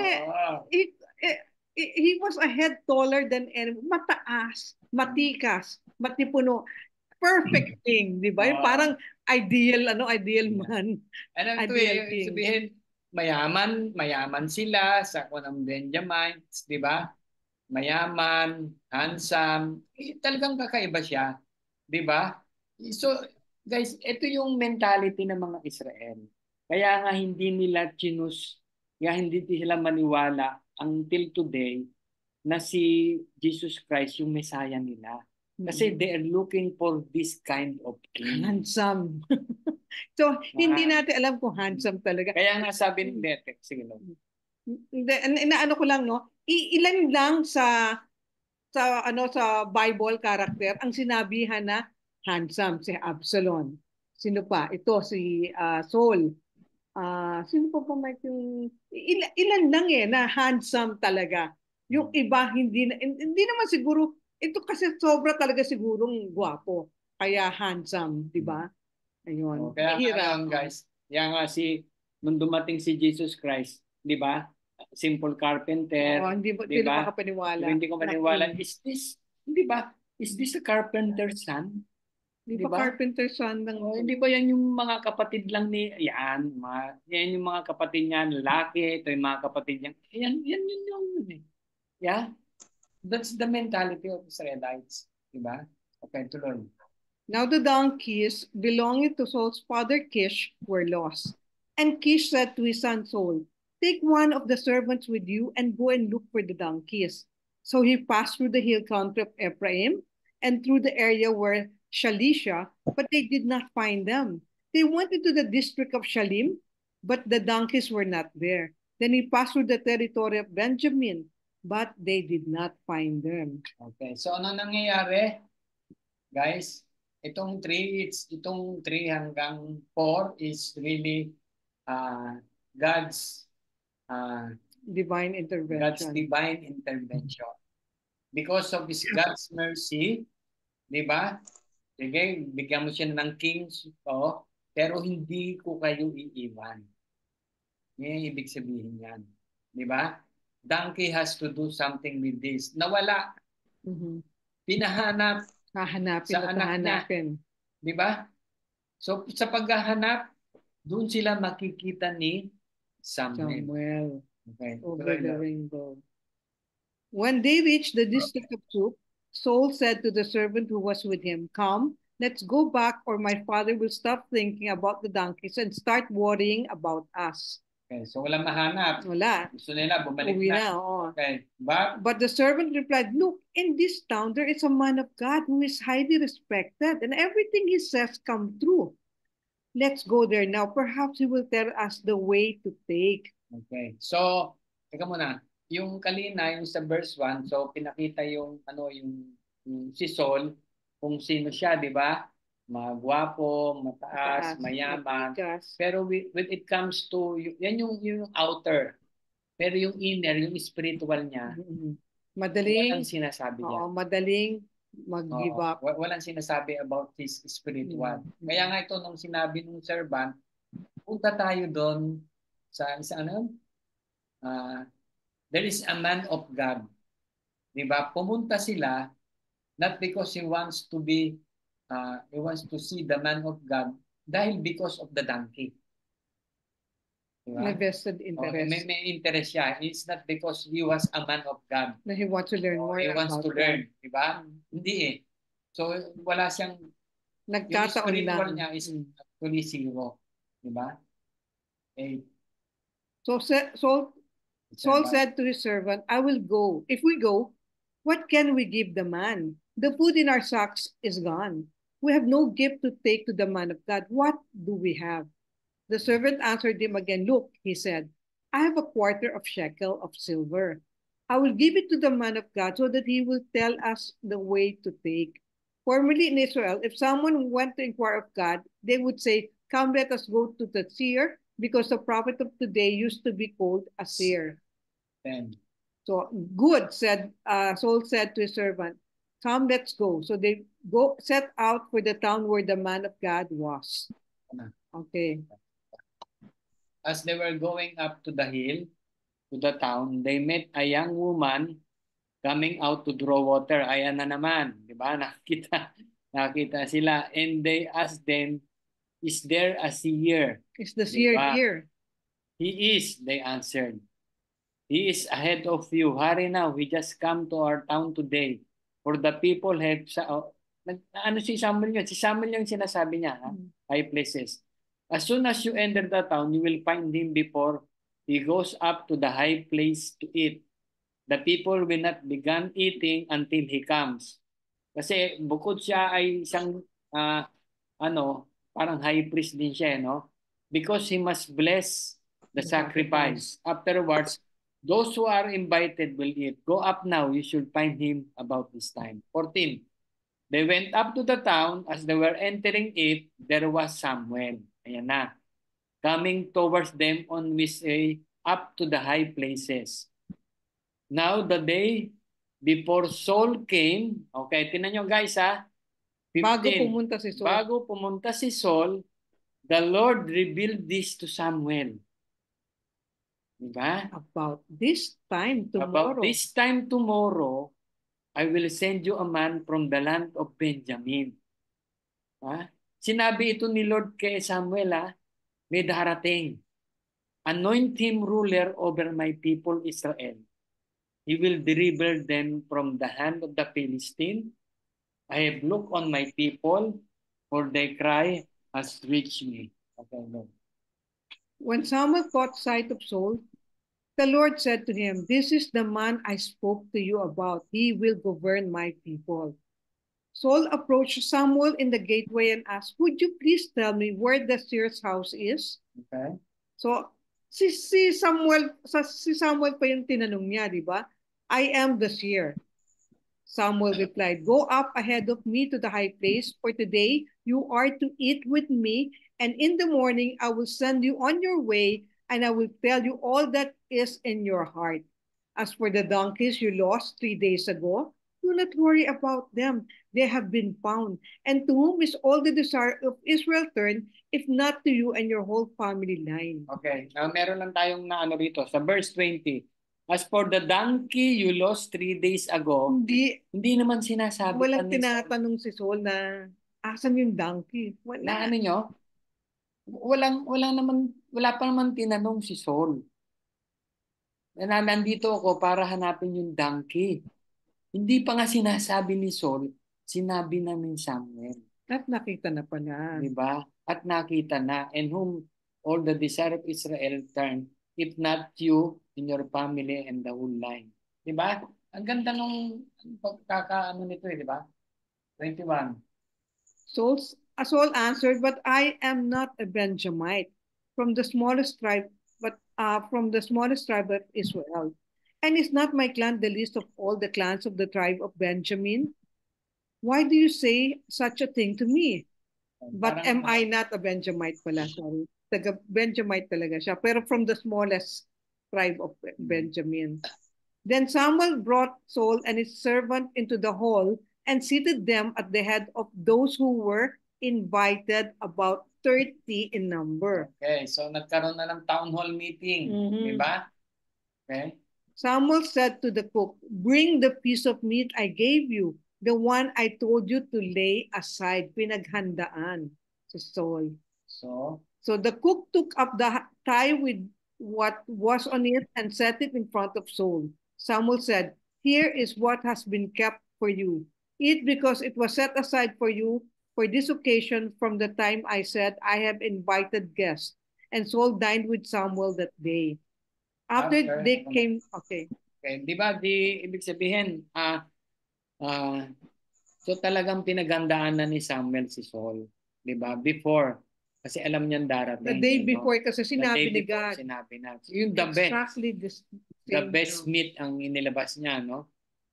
he was a head taller than anyone. Mataas, matikas, matipuno. Perfect thing, di ba? Parang ideal man. Ideal king. Sabihin, mayaman sila sa kunang Benjamites, di ba? Mayaman, handsome, talagang kakaiba siya, di ba? So, guys, ito yung mentality ng mga Israel. Kaya nga hindi nila kaya hindi sila maniwala until today na si Jesus Christ yung Messiah nila. Kasi they are looking for this kind of king. Handsome. So, hindi natin alam kung handsome talaga. Kaya nga sabi ni Bete, sige lang. Inaano ko lang, no? Ilan lang sa Bible character ang sinabihan na handsome, si Absalom. Sino pa? Ito si Saul. Sino pa may ilan lang na handsome talaga. Yung iba hindi naman siguro, ito kasi sobra talaga sigurong gwapo. Kaya handsome, di ba? Ayun. Kaya ngayon, guys, nung dumating si Jesus Christ, di ba? Simple carpenter. Hindi ba? makapaniwala. Hindi ko maniwala. Di ba? Is this a carpenter's son? Di ba carpenter son ng... Hindi ba yan yung mga kapatid lang yan yung mga kapatid niya, lalaki, ito yung mga kapatid niya. Yan yung yeah? That's the mentality of Israelites. Di ba? Okay, tuloy. Now the donkeys belonging to Saul's father Kish were lost. And Kish said to his son Saul, "Take one of the servants with you and go and look for the donkeys." So he passed through the hill country of Ephraim and through the area where Shalisha, but they did not find them. They went into the district of Shalim, but the donkeys were not there. Then he passed through the territory of Benjamin, but they did not find them. Okay, so ano nangyayari? Guys, itong 3 hanggang 4 is really God's divine intervention. God's divine intervention. Because of God's mercy, di ba? Sige, bigyan mo siya ng kings, pero hindi ko kayo iiwan. Yan ibig sabihin yan. Di ba? Donkey has to do something with this. Nawala. Pinahanap. Hahanapin. Di ba? So sa paghahanap, doon sila makikita ni Samuel. Okay. Over the rainbow. When they reached the district of Suf, Saul said to the servant who was with him, "Come, let's go back or my father will stop thinking about the donkeys and start worrying about us." Okay, so wala mahanap. Wala. Gusto nila, bumalik Uwi na. na, oo. Okay, but the servant replied, look, in this town there is a man of God who is highly respected, and everything he says come true. Let's go there now. Perhaps he will tell us the way to take. okay. So, teka muna. Yung kanina, yung sa verse 1, so pinakita yung si Saul, kung sino siya, di ba? Magwapo, mataas, mayaman. matikas. Pero when it comes to, yan yung outer. Pero yung inner, yung spiritual niya, Madaling, walang sinasabi niya. madaling mag-give up. Walang sinasabi about his spiritual. Kaya nga ito, nung sinabi ng servant, punta tayo doon sa ano? There is a man of God. Diba? Pumunta sila, not because he wants to see the man of God, dahil because of the donkey. Diba? May vested interest. May interest siya. It's not because he was a man of God. Na he wants to learn more He wants to learn. Diba? Hindi eh. So, wala siyang, nagkataon yung spiritual lang. niya is actually zero. Diba? Eh, Saul said to his servant, I will go. If we go, what can we give the man? The food in our sacks is gone. We have no gift to take to the man of God. What do we have? The servant answered him again, look, he said, I have a quarter of shekel of silver. I will give it to the man of God so that he will tell us the way to take. Formerly in Israel, if someone went to inquire of God, they would say, come, let us go to the seer, because the prophet of today used to be called a seer. So good, Saul said to his servant, come, let's go. So they set out for the town where the man of God was. Okay. As they were going up to the hill, to the town, they met a young woman coming out to draw water. Ayan na naman, di ba? Nakita sila. And they asked them, is there a seer? Is the seer here? He is, they answered. He is ahead of you. Hurry now. We just come to our town today. For the people have... ano si Samuel yun? Si Samuel yung sinasabi niya. High places. As soon as you enter the town, you will find him before he goes up to the high place to eat. The people will not begin eating until he comes. Kasi bukod siya ay isang parang high priest din siya, no? Because he must bless the sacrifice. Afterwards, those who are invited will eat. Go up now, you should find him about this time. 14. They went up to the town. As they were entering it, there was Samuel. Ayan na. Coming towards them on his way up to the high places. Now the day before Saul came, okay, tinan nyo guys 15, bago pumunta si Saul, the Lord revealed this to Samuel. Diba? About this time tomorrow, I will send you a man from the land of Benjamin. Sinabi ito ni Lord kay Samuel, may darating. Anoint him ruler over my people Israel. He will deliver them from the hand of the Philistine. I have looked on my people, for their cry has reached me. Okay, no. When Samuel caught sight of Saul, the Lord said to him, this is the man I spoke to you about. He will govern my people. Saul approached Samuel in the gateway and asked, would you please tell me where the seer's house is? Okay. So, si Samuel pa yung tinanong niya, di ba? I am the seer. Samuel replied, go up ahead of me to the high place, for today you are to eat with me, and in the morning I will send you on your way, and I will tell you all that is in your heart. As for the donkeys you lost 3 days ago, do not worry about them. They have been found. And to whom is all the desire of Israel turned, if not to you and your whole family line? Okay. Now, meron lang tayong rito. Sa verse 20, as for the donkey you lost 3 days ago, hindi naman sinasabi. Walang tinatanong si Saul na, asan yung donkey? Wala. Na ano nyo? Wala pa naman tinanong si Saul. Nandito ako para hanapin yung donkey. Hindi pa nga sinasabi ni Saul, sinabi na ni Samuel. At nakita na pala. Diba? At nakita na. And whom all the desire of Israel turned, if not you in your family and the whole line. Diba? Ang ganda nung pagkakaano nito eh, diba? 21. Saul answered, "But I am not a Benjamite from the smallest tribe, but from the smallest tribe of Israel. And is not my clan the least of all the clans of the tribe of Benjamin? Why do you say such a thing to me? But am I not a Benjamite pala? Sorry. Taga-Benjamite talaga siya. Pero from the smallest tribe of Benjamin. Then Samuel brought Saul and his servant into the hall and seated them at the head of those who were invited, about 30 in number." Okay, so nagkaroon na ng town hall meeting. Diba? Okay. Samuel said to the cook, "Bring the piece of meat I gave you, the one I told you to lay aside." Pinaghandaan si Saul. So the cook took up the thigh with what was on it and set it in front of Saul. Samuel said, "Here is what has been kept for you. Eat, because it was set aside for you for this occasion from the time I said, I have invited guests." And Saul dined with Samuel that day. After they came, okay. Di ba, ibig sabihin, so talagang pinaghandaan na ni Samuel si Saul. Di ba? Before, kasi alam niyan darating. The day before, kasi sinabi ni God. Sinabi na. Yung the best. Exactly the best meat ang inilabas niya, no?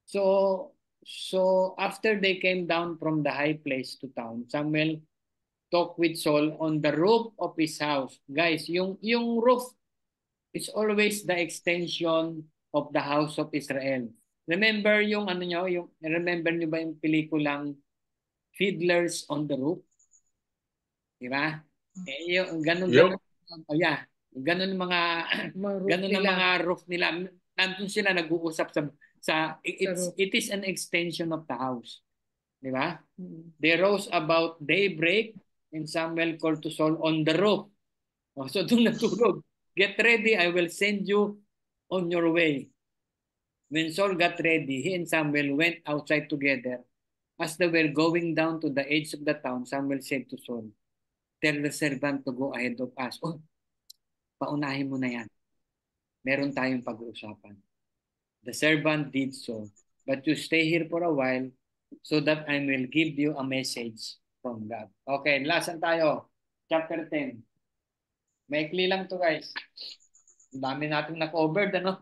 So after they came down from the high place to town, Samuel talked with Saul on the roof of his house. Guys, yung roof is always the extension of the house of Israel. Remember yung remember niyo ba yung pelikulang Fiddlers on the Roof? Di ba? Yung ganun. Oh yeah. Ganun mga ganun ang mga roof nila. Nandun sila nag-uusap sa it is an extension of the house. Di ba? They rose about daybreak and Samuel called to Saul on the roof. So doon natulog. "Get ready, I will send you on your way." When Saul got ready, he and Samuel went outside together. As they were going down to the edge of the town, Samuel said to Saul, "Tell the servant to go ahead of us." Oh, paunahin mo na yan. Meron tayong pag-uusapan. The servant did so. "But you stay here for a while so that I will give you a message from God." Okay, lasan tayo. Chapter 10. Maikli lang to, guys. Ang dami natin na-covered, ano?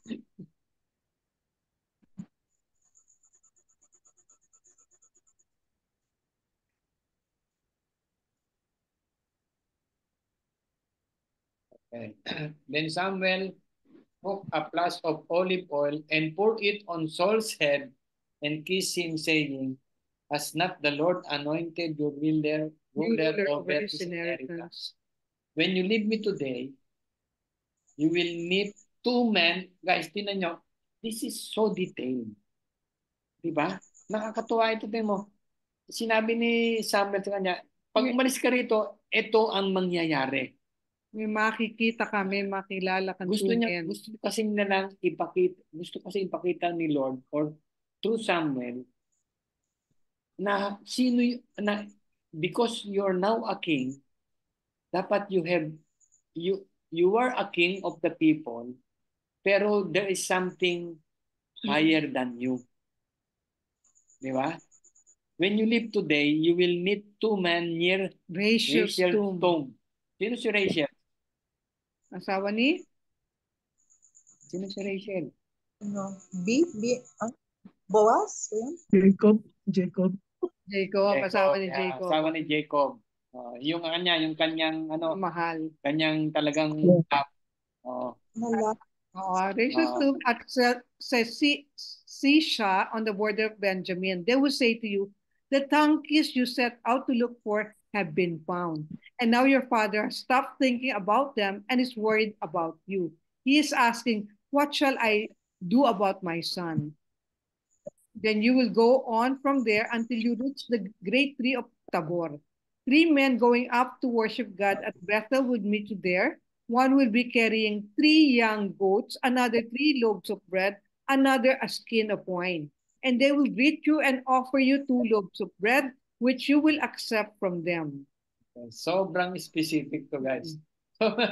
Okay. Then Samuel took a flask of olive oil and poured it on Saul's head and kissed him, saying, "Has not the Lord anointed your ruler over his inheritance? When you leave me today, you will meet 2 men." Guys, tinan nyo, this is so detailed. Diba? Nakakatuwa ito, mo. Sinabi ni Samuel sa kanya, pag umalis ka rito, ito ang mangyayari. May makikita ka, may makilala kang gusto kasi ipakita ni Lord or through Samuel na because you're now a king, dapat you are a king of the people, pero there is something higher than you. Di ba? When you live today, you will meet 2 men near Rachel's tomb. Sino si Rachel? Asawa ni? Sino si Rachel? Boaz? Jacob, asawa ni Jacob. Asawa ni Jacob. Yung kanyang mahal. Kanyang talagang Rachel's tomb at Sisha on the border of Benjamin. They will say to you, "The donkeys you set out to look for have been found. And now your father has stopped thinking about them and is worried about you. He is asking, what shall I do about my son?" Then you will go on from there until you reach the great tree of Tabor. 3 men going up to worship God at Bethel would meet you there. One will be carrying 3 young goats, another 3 loaves of bread, another a skin of wine. And they will greet you and offer you 2 loaves of bread, which you will accept from them. Sobrang specific to, guys.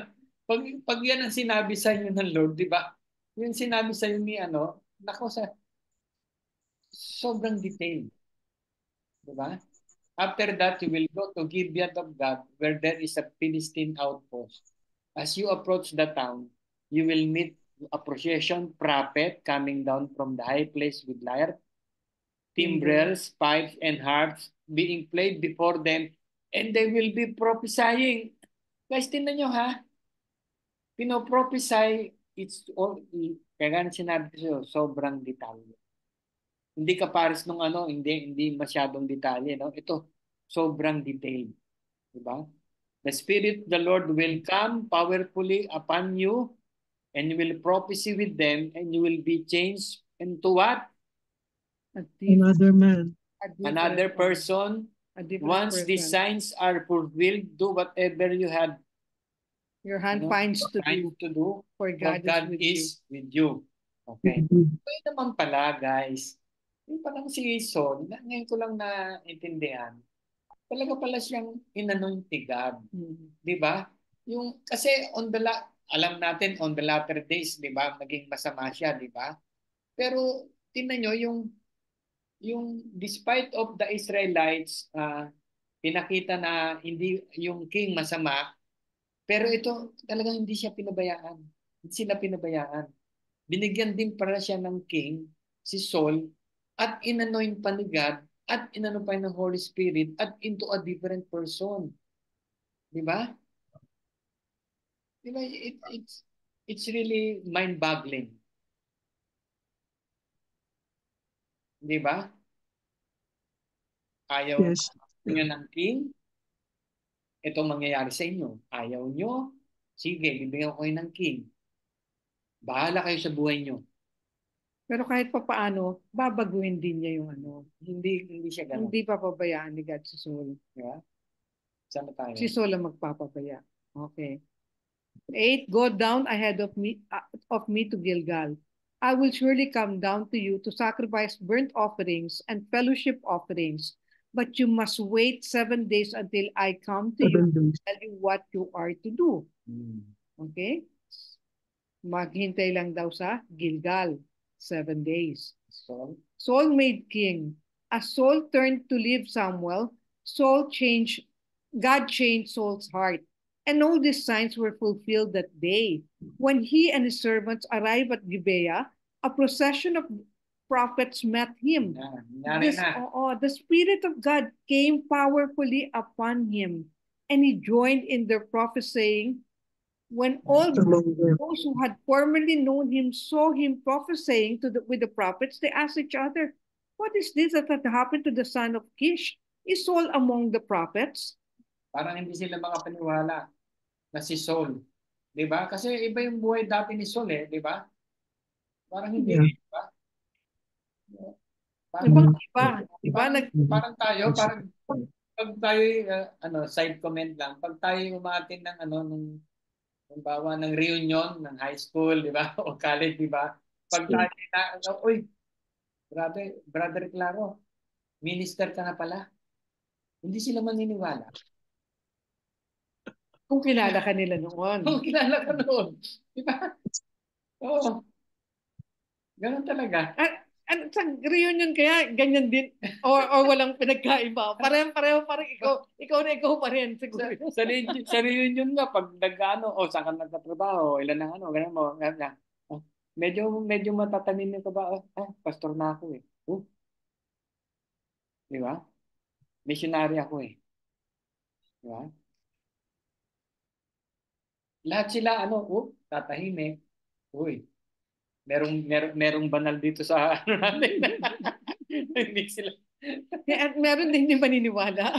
Pag yan ang sinabi sa inyo ng Lord, di ba? Yung sinabi sa inyo ni nako sobrang detail. Di ba? After that, you will go to Gibeon of God, where there is a Philistine outpost. As you approach the town, you will meet a procession prophet coming down from the high place with lyre, timbrels, pipes, and harps being played before them, and they will be prophesying. Guys, tingnan nyo ha. Pinoprophesy, it's all, kaya nga sinabi ko, sobrang detalye. Hindi kapares nung hindi masyadong detalye, no? Ito, sobrang detailed. Diba? The Spirit of the Lord will come powerfully upon you, and you will prophesy with them, and you will be changed into what? Another man. Another person. Once these signs are fulfilled, do whatever you had your hand finds to do, for God is with you. Okay. So yun naman pala, guys. Yung parang si Saul, ngayon ko lang naintindihan, talaga pala siyang inanointed God. Di ba? Yung, kasi alam natin on the latter days, di ba, naging masama siya, di ba? Pero tingnan nyo, yung despite of the Israelites, pinakita na hindi yung king masama, pero ito talagang hindi siya pinabayaan. Hindi sila pinabayaan. Binigyan din para siya ng king, si Saul, at inanoint pa ni God, at inano pa ng Holy Spirit, at into a different person. Di ba? Di ba? It's really mind-boggling. Di ba? Ayaw nyo ng king, itong mangyayari sa inyo. Ayaw nyo, sige, bibigyan ko kayo ng king. Bahala kayo sa buhay nyo. Pero kahit pa paano, babaguhin din niya yung Hindi siya ganun. Hindi papabayaan ni God si Saul. Diba? Sama tayo. Si Saul ang magpapabaya. Okay. 8, go down ahead of me to Gilgal. I will surely come down to you to sacrifice burnt offerings and fellowship offerings. But you must wait 7 days until I come to you and tell you what you are to do. Okay? Maghintay lang daw sa Gilgal. 7 days. Saul made king. As Saul turned to leave Samuel, God changed Saul's heart. And all these signs were fulfilled that day. When he and his servants arrived at Gibeah, a procession of prophets met him. The Spirit of God came powerfully upon him, and he joined in their prophesying. When all those who had formerly known him saw him prophesying with the prophets, they asked each other, what is this that had happened to the son of Kish? Is Saul among the prophets? Parang hindi sila makapaniwala na si Saul. Diba? Kasi iba yung buhay dati ni Saul di ba? Parang hindi, di ba? Parang tayo, pag tayo, side comment lang, pag tayo umatin ng bawa ng reunion ng high school, di ba? O college, di ba? Pag tayo uy, brother Claro, minister ka na pala. Hindi sila maniniwala. Kung kilala ka nila noon. Kung kilala ka noon. Di ba? Oo. Ganun talaga. Sa reunion kaya, ganyan din. Or walang pinagkaiba. Pareho, parang ikaw pa rin. Siguro. Sa reunion nga, pag saan ka nagtatrabaho, ilan ang ganun mo. Medyo matatanim ka ba? Pastor na ako Di ba? Missionary ako Di ba? Lahat sila, tatahimik. Uy, merong banal dito sa natin. Hindi sila. Meron din yung maniniwala.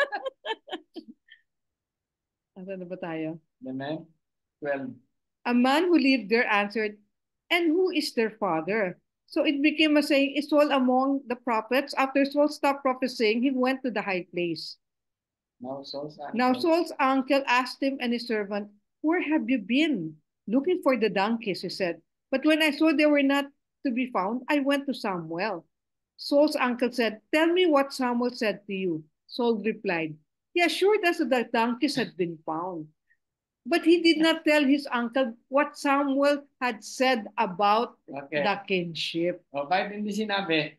Asa na ba tayo? Amen. 12. A man who lived there answered, and who is their father? So it became a saying, is Saul among the prophets? After Saul stopped prophesying, he went to the high place. Now Saul's uncle asked him and his servant, where have you been? Looking for the donkeys, he said. But when I saw they were not to be found, I went to Samuel. Saul's uncle said, tell me what Samuel said to you. Saul replied, he assured us that the donkeys had been found. But he did not tell his uncle what Samuel had said about Okay. the kinship. O, bakit hindi sinabi?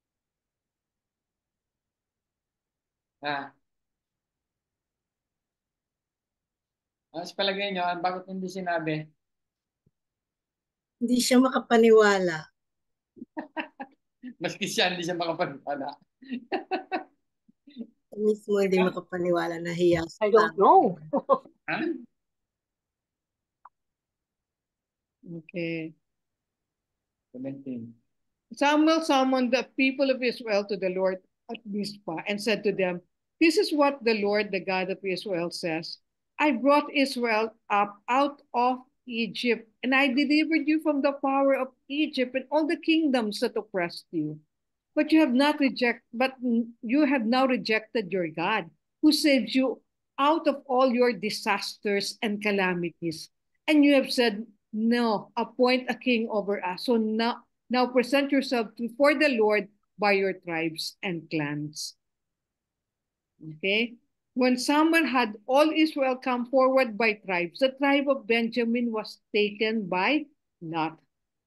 Mas palagay nyo, bakit hindi sinabi? Hindi siya makapaniwala. Maski siya, hindi siya makapaniwala. Mismo hindi makapaniwala, nahiya I don't know. Okay. 17. Samuel summoned the people of Israel to the Lord at Mizpah and said to them, "This is what the Lord, the God of Israel, says. I brought Israel up out of Egypt, and I delivered you from the power of Egypt and all the kingdoms that oppressed you. But you have now rejected your God, who saves you out of all your disasters and calamities. And you have said, 'No, appoint a king over us.' So now present yourself before the Lord by your tribes and clans." Okay? When Samuel had all Israel come forward by tribes, the tribe of Benjamin was taken by Lot.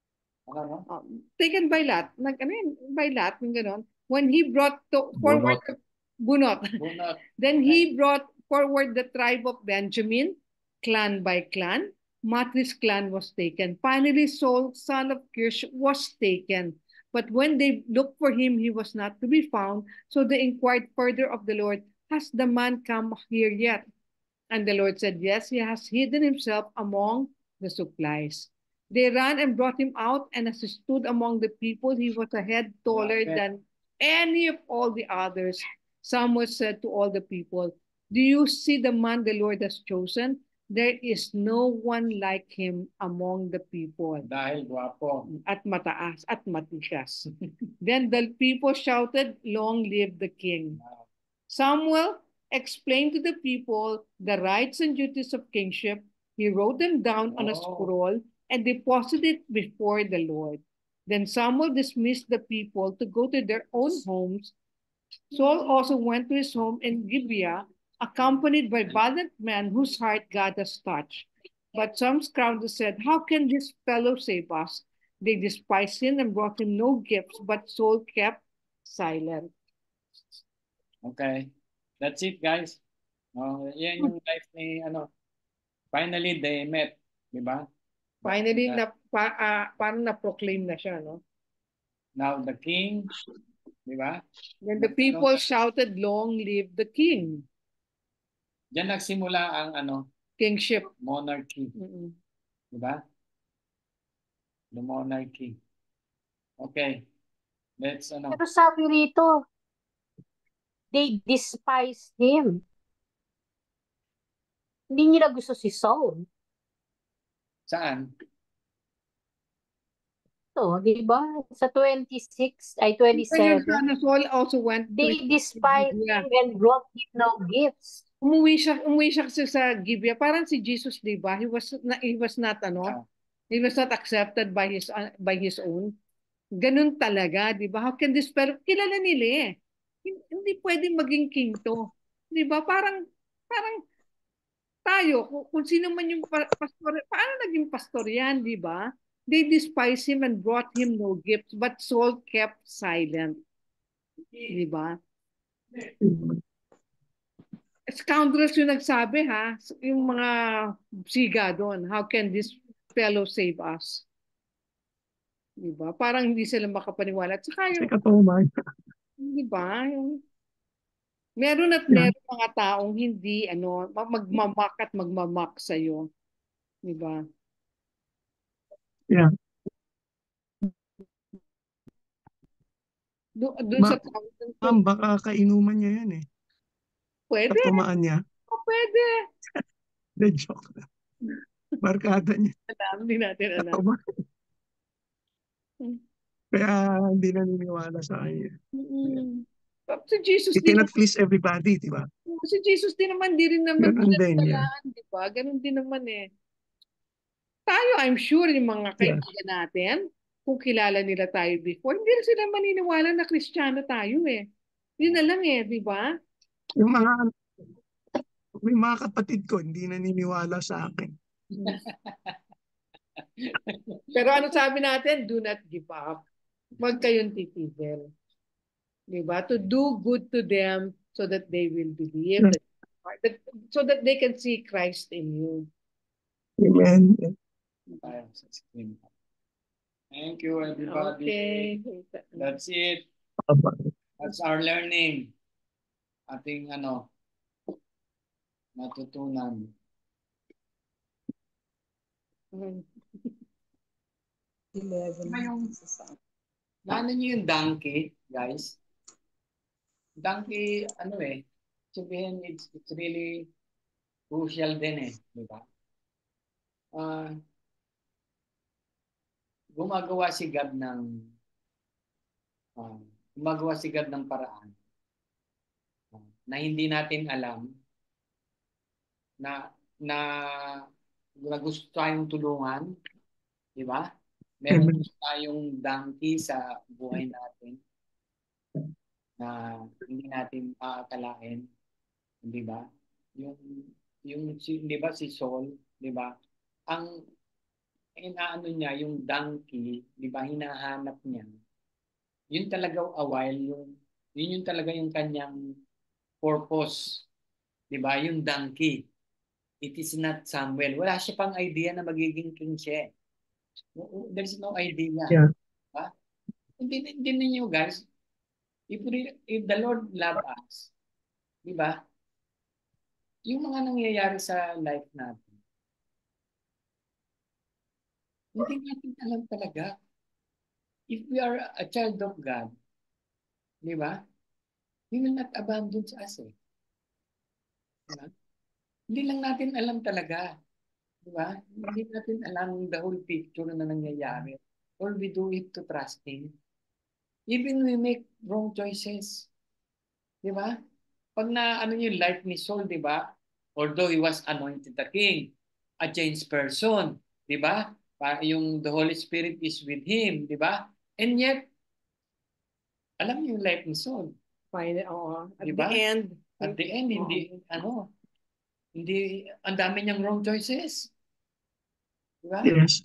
Taken by Lot. By Lot, yung ganon. When he brought forward Bunot. Then he brought forward the tribe of Benjamin, clan by clan. Matris clan was taken. Finally, Saul, son of Kish, was taken. But when they looked for him, he was not to be found. So they inquired further of the Lord, "Has the man come here yet?" And the Lord said, "Yes, he has hidden himself among the supplies." They ran and brought him out, and as he stood among the people, he was a head taller than any of all the others. Samuel said to all the people, "Do you see the man the Lord has chosen? There is no one like him among the people." Dahil guwapo. At mataas, at matikas. Then the people shouted, "Long live the king." Samuel explained to the people the rights and duties of kingship. He wrote them down on a scroll and deposited it before the Lord. Then Samuel dismissed the people to go to their own homes. Saul also went to his home in Gibeah, accompanied by valiant men whose heart God has touched. But some scoundrels said, "How can this fellow save us?" They despised him and brought him no gifts, but Saul kept silent. Okay. That's it, guys. Yan yung life ni, finally they met. Diba? Finally, parang na-proclaim na siya, no? Now the king, diba? When the people shouted, "Long live the king." Diyan nagsimula ang Kingship. monarchy. Diba? The monarchy. Okay. Let's Pero sabi rito, they despise him. Hindi nila gusto si Saul. Saan? So, di ba? Sa 26, ay 27. Saul also went. They despised him and brought him no gifts. Umuwi siya kasi sa Gibeah. Parang si Jesus, di ba? He was not accepted by his own. Ganun talaga, di ba? How can this, pero kilala nila eh. Hindi pwedeng maging king to. Di ba? Parang tayo, kung sino man yung pastor, paano naging pastor yan, di ba? They despised him and brought him no gifts, but Saul kept silent. Di ba? Scoundrels yung nagsabi, ha? Yung mga siga doon. How can this fellow save us? Di ba? Parang hindi sila makapaniwala. At saka yung, di ba? Meron mga taong hindi, magmamak at magmamak sa'yo. Di ba? Yeah. Doon sa taong. Baka kainuman niya yan eh. Pwede. Tumaan niya. Pwede. The joke. Barkada niya. Hindi natin alam. Kaya hindi naniniwala sa kanya. Si Jesus He cannot please everybody, di ba? Si Jesus din naman, di rin naman di ba? Ganun din naman eh. Tayo, I'm sure, yung mga kaibigan natin, kung kilala nila tayo before, hindi na sila maniniwala na Kristiyano tayo eh. Yun na lang eh, di ba? Yung May mga kapatid ko, hindi naniniwala sa akin. Pero ano sabi natin? Do not give up. Huwag kayong titigil. Diba? To do good to them so that they will believe, so that they can see Christ in you. Amen. Thank you, everybody. Okay. That's it. That's our learning. Ating matutunan. 11. Ano niyo yung donkey, guys? Donkey, sabihin, it's really crucial din di ba? Gumagawa si God ng paraan na hindi natin alam na gusto tayong tulungan, di ba? Meron tayong donkey sa buhay natin na hindi natin aakalain, di ba? Di ba si Saul, di ba? Ang inaano niya, yung donkey, di ba, hinahanap niya. Yun talaga yun talaga yung kanyang purpose. Di ba? Yung donkey. It is not Samuel. Wala siya pang idea na magiging king siya. There's no idea. Yeah. Diba? Hindi ninyo guys, if the Lord love us, di ba? Yung mga nangyayari sa life natin, hindi natin alam talaga. If we are a child of God, di ba? He will not abandon us Diba? Hindi lang natin alam talaga. Di ba? Hindi natin alam the whole picture na nangyayari. All we do is to trust Him. Even we make wrong choices. Di ba? Pag yung life ni Saul, di ba? Although he was anointed the king, a changed person, di ba? Yung the Holy Spirit is with him, di ba? And yet, alam niyo yung life ni Saul. At diba? At the end, hindi, ang dami niyang wrong choices. Diba? Yes.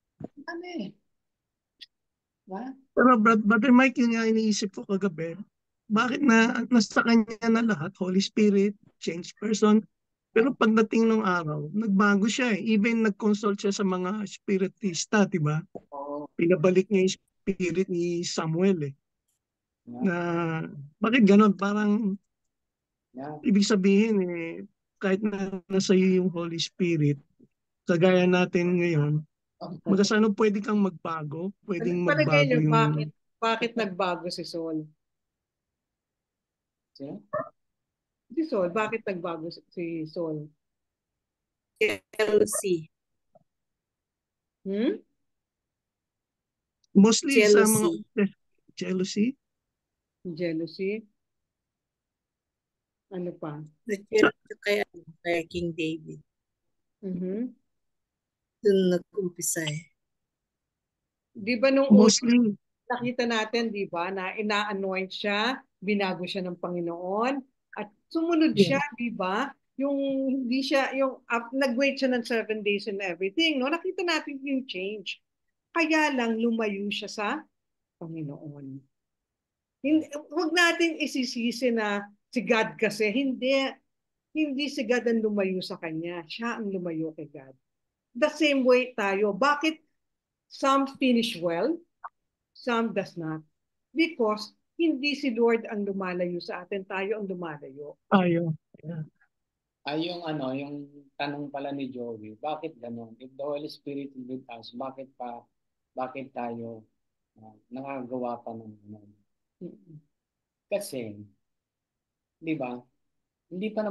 Diba? Pero Brother Mike, yun nga iniisip ko kagabi, bakit nasa kanya na lahat, Holy Spirit, changed person, pero pagdating ng araw, nagbago siya Even nag-consult siya sa mga spiritista, di ba? Pinabalik niya yung spirit ni Samuel na bakit ganon? Parang ibig sabihin kahit na nasa iyo yung Holy Spirit, kagaya natin ngayon, magkasano pwede kang magbago, pwedeng magbago yung... Bakit nagbago si Saul? Si Saul, bakit nagbago si Saul? Jealousy. Mostly Jealousy. sa mga... Jealousy? Jealousy? Ano pa? Kaya King David. Doon nag-umpisa Di ba nung mostly nakita natin, di ba, na ina-anoint siya, binago siya ng Panginoon, at sumunod siya, di ba? Yung hindi siya, nag-wait siya ng 7 days and everything, no? Nakita natin yung change. Kaya lang lumayo siya sa Panginoon. Huwag natin isisisi na si God kasi, hindi si God ang lumayo sa kanya. Siya ang lumayo kay God. The same way tayo. Bakit some finish well, some does not? Because hindi si Lord ang lumalayo sa atin, tayo ang lumalayo. Tayo. Yung tanong pala ni Joey, bakit gano'n? If the Holy Spirit is with us, bakit tayo nakagawa pa ng gano'n? Kasi, di ba, hindi pa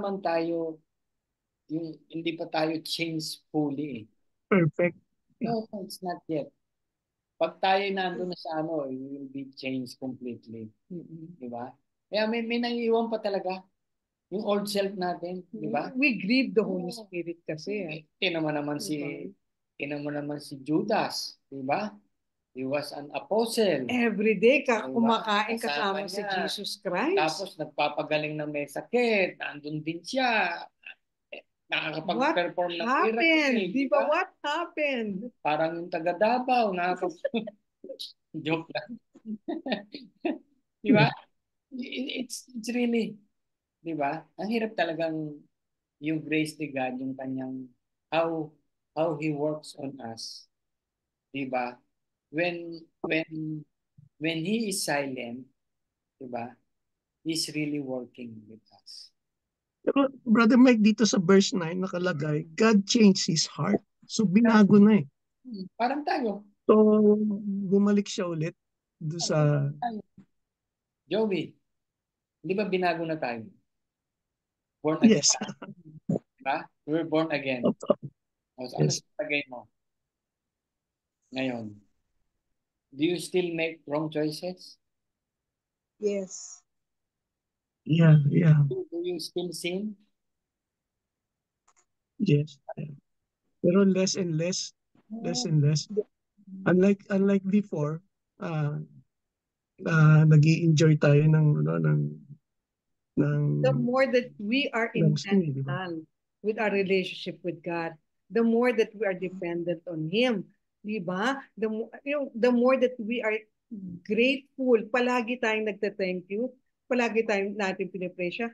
tayo changed fully Perfect. No, it's not yet. Pag tayo nandun na sa we will be changed completely. Di ba? Kaya may naiiwan pa talaga. Yung old self natin, di ba? We grieve the Holy Spirit kasi. Tingnan mo naman si Judas, di ba? He was an apostle. Every day kumakain kasama si Jesus Christ. Tapos nagpapagaling na may sakit, nandun din siya. nakakapag-perform ng happened? miracle, Di ba? What happened? Parang yung taga Davao, joke lang. Di ba? It's really, di ba? Ang hirap talagang yung grace ni God, yung kanyang how he works on us. Di ba? When he is silent, di ba? He's really working with us. Pero Brother Mike, dito sa verse 9 nakalagay, God changed his heart. So binago na eh. Parang tayo. So bumalik siya ulit doon sa... Joey, di ba binago na tayo? Born again. Yes. Diba? We're born again. So, ano Yes. sa tagay mo ngayon? Do you still make wrong choices? Yes. Yeah, yeah. Do you still sin? Yes. Yeah. Pero less and less. Less and less. Unlike before, nag-i-enjoy tayo ng The more that we are ng sin, di ba? intentional with our relationship with God, the more that we are dependent on Him. Di ba? The more that we are grateful, palagi tayong nagte-thank you, palagi tayong natin pinipray siya,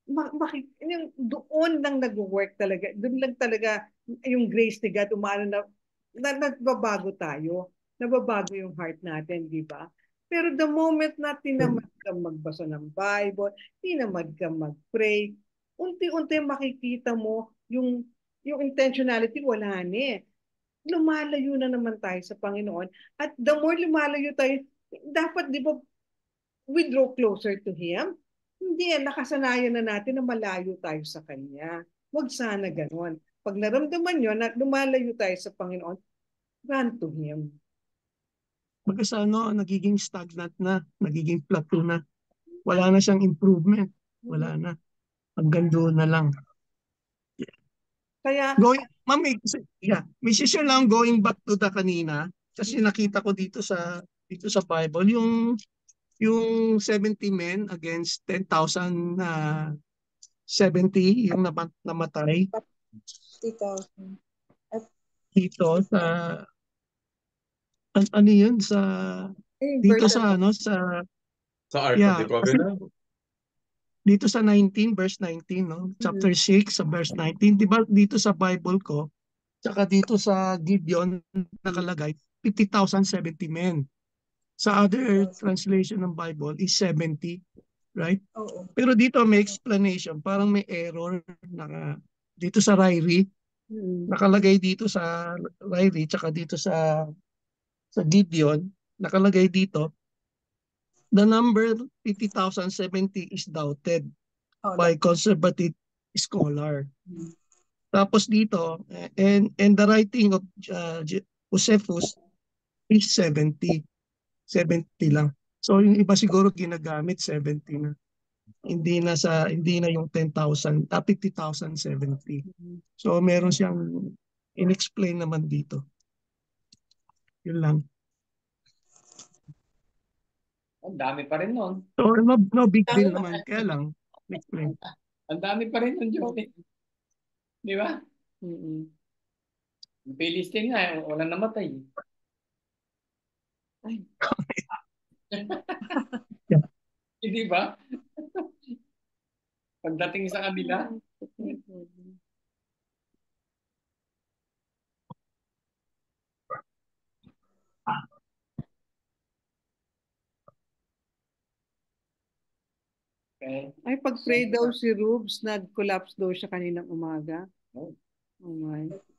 doon lang nag-work talaga, doon lang talaga yung grace ni God, nagbabago tayo, nababago yung heart natin, di ba? Pero the moment na tinamad kang magbasa ng Bible, tinamad kang mag-pray, unti-unti makikita mo yung intentionality, wala na eh. Lumalayo na naman tayo sa Panginoon. At the more lumalayo tayo, dapat di ba we draw closer to Him? Hindi, nakasanayan na natin na malayo tayo sa Kanya. Huwag sana ganon. Pag naramdaman nyo na lumalayo tayo sa Panginoon, run to Him. Baga sa nagiging stagnant na, nagiging plateau na. Wala na siyang improvement. Wala na. Hanggang doon na lang. Kaya, Ma'am, may session lang going back to the kanina kasi nakita ko dito sa Bible yung 70 men against 10,000 70 yung namatay 50,000. dito sa ano yun sa dito sa Ark of the Covenant. Dito sa 19 verse 19 no, chapter 6 sa verse 19, di ba dito sa Bible ko tsaka dito sa Gideon nakalagay 50,000 70 men. Sa other translation ng Bible is 70, right? Oo. Pero dito may explanation, parang may error dito sa Ryrie. Nakalagay dito sa Ryrie tsaka dito sa Gideon, nakalagay dito the number 50,070 is doubted by conservative scholar. Tapos dito, and the writing of Josephus is 70. 70 lang. So yung iba siguro ginagamit 70 na. Hindi na yung 10,000, 50,070. So meron siyang inexplain naman dito. Yun lang. Ang dami pa rin nun. So no big deal naman. Kaya lang, explain. Ang dami pa rin nun, Joey. Di ba? Yung Philistine nga, walang namatay. Ay. Hindi ba? Pagdating sa kanila, okay. Ay, pag-pray daw si Rubes, nag-collapse daw siya kaninang umaga. Oh my.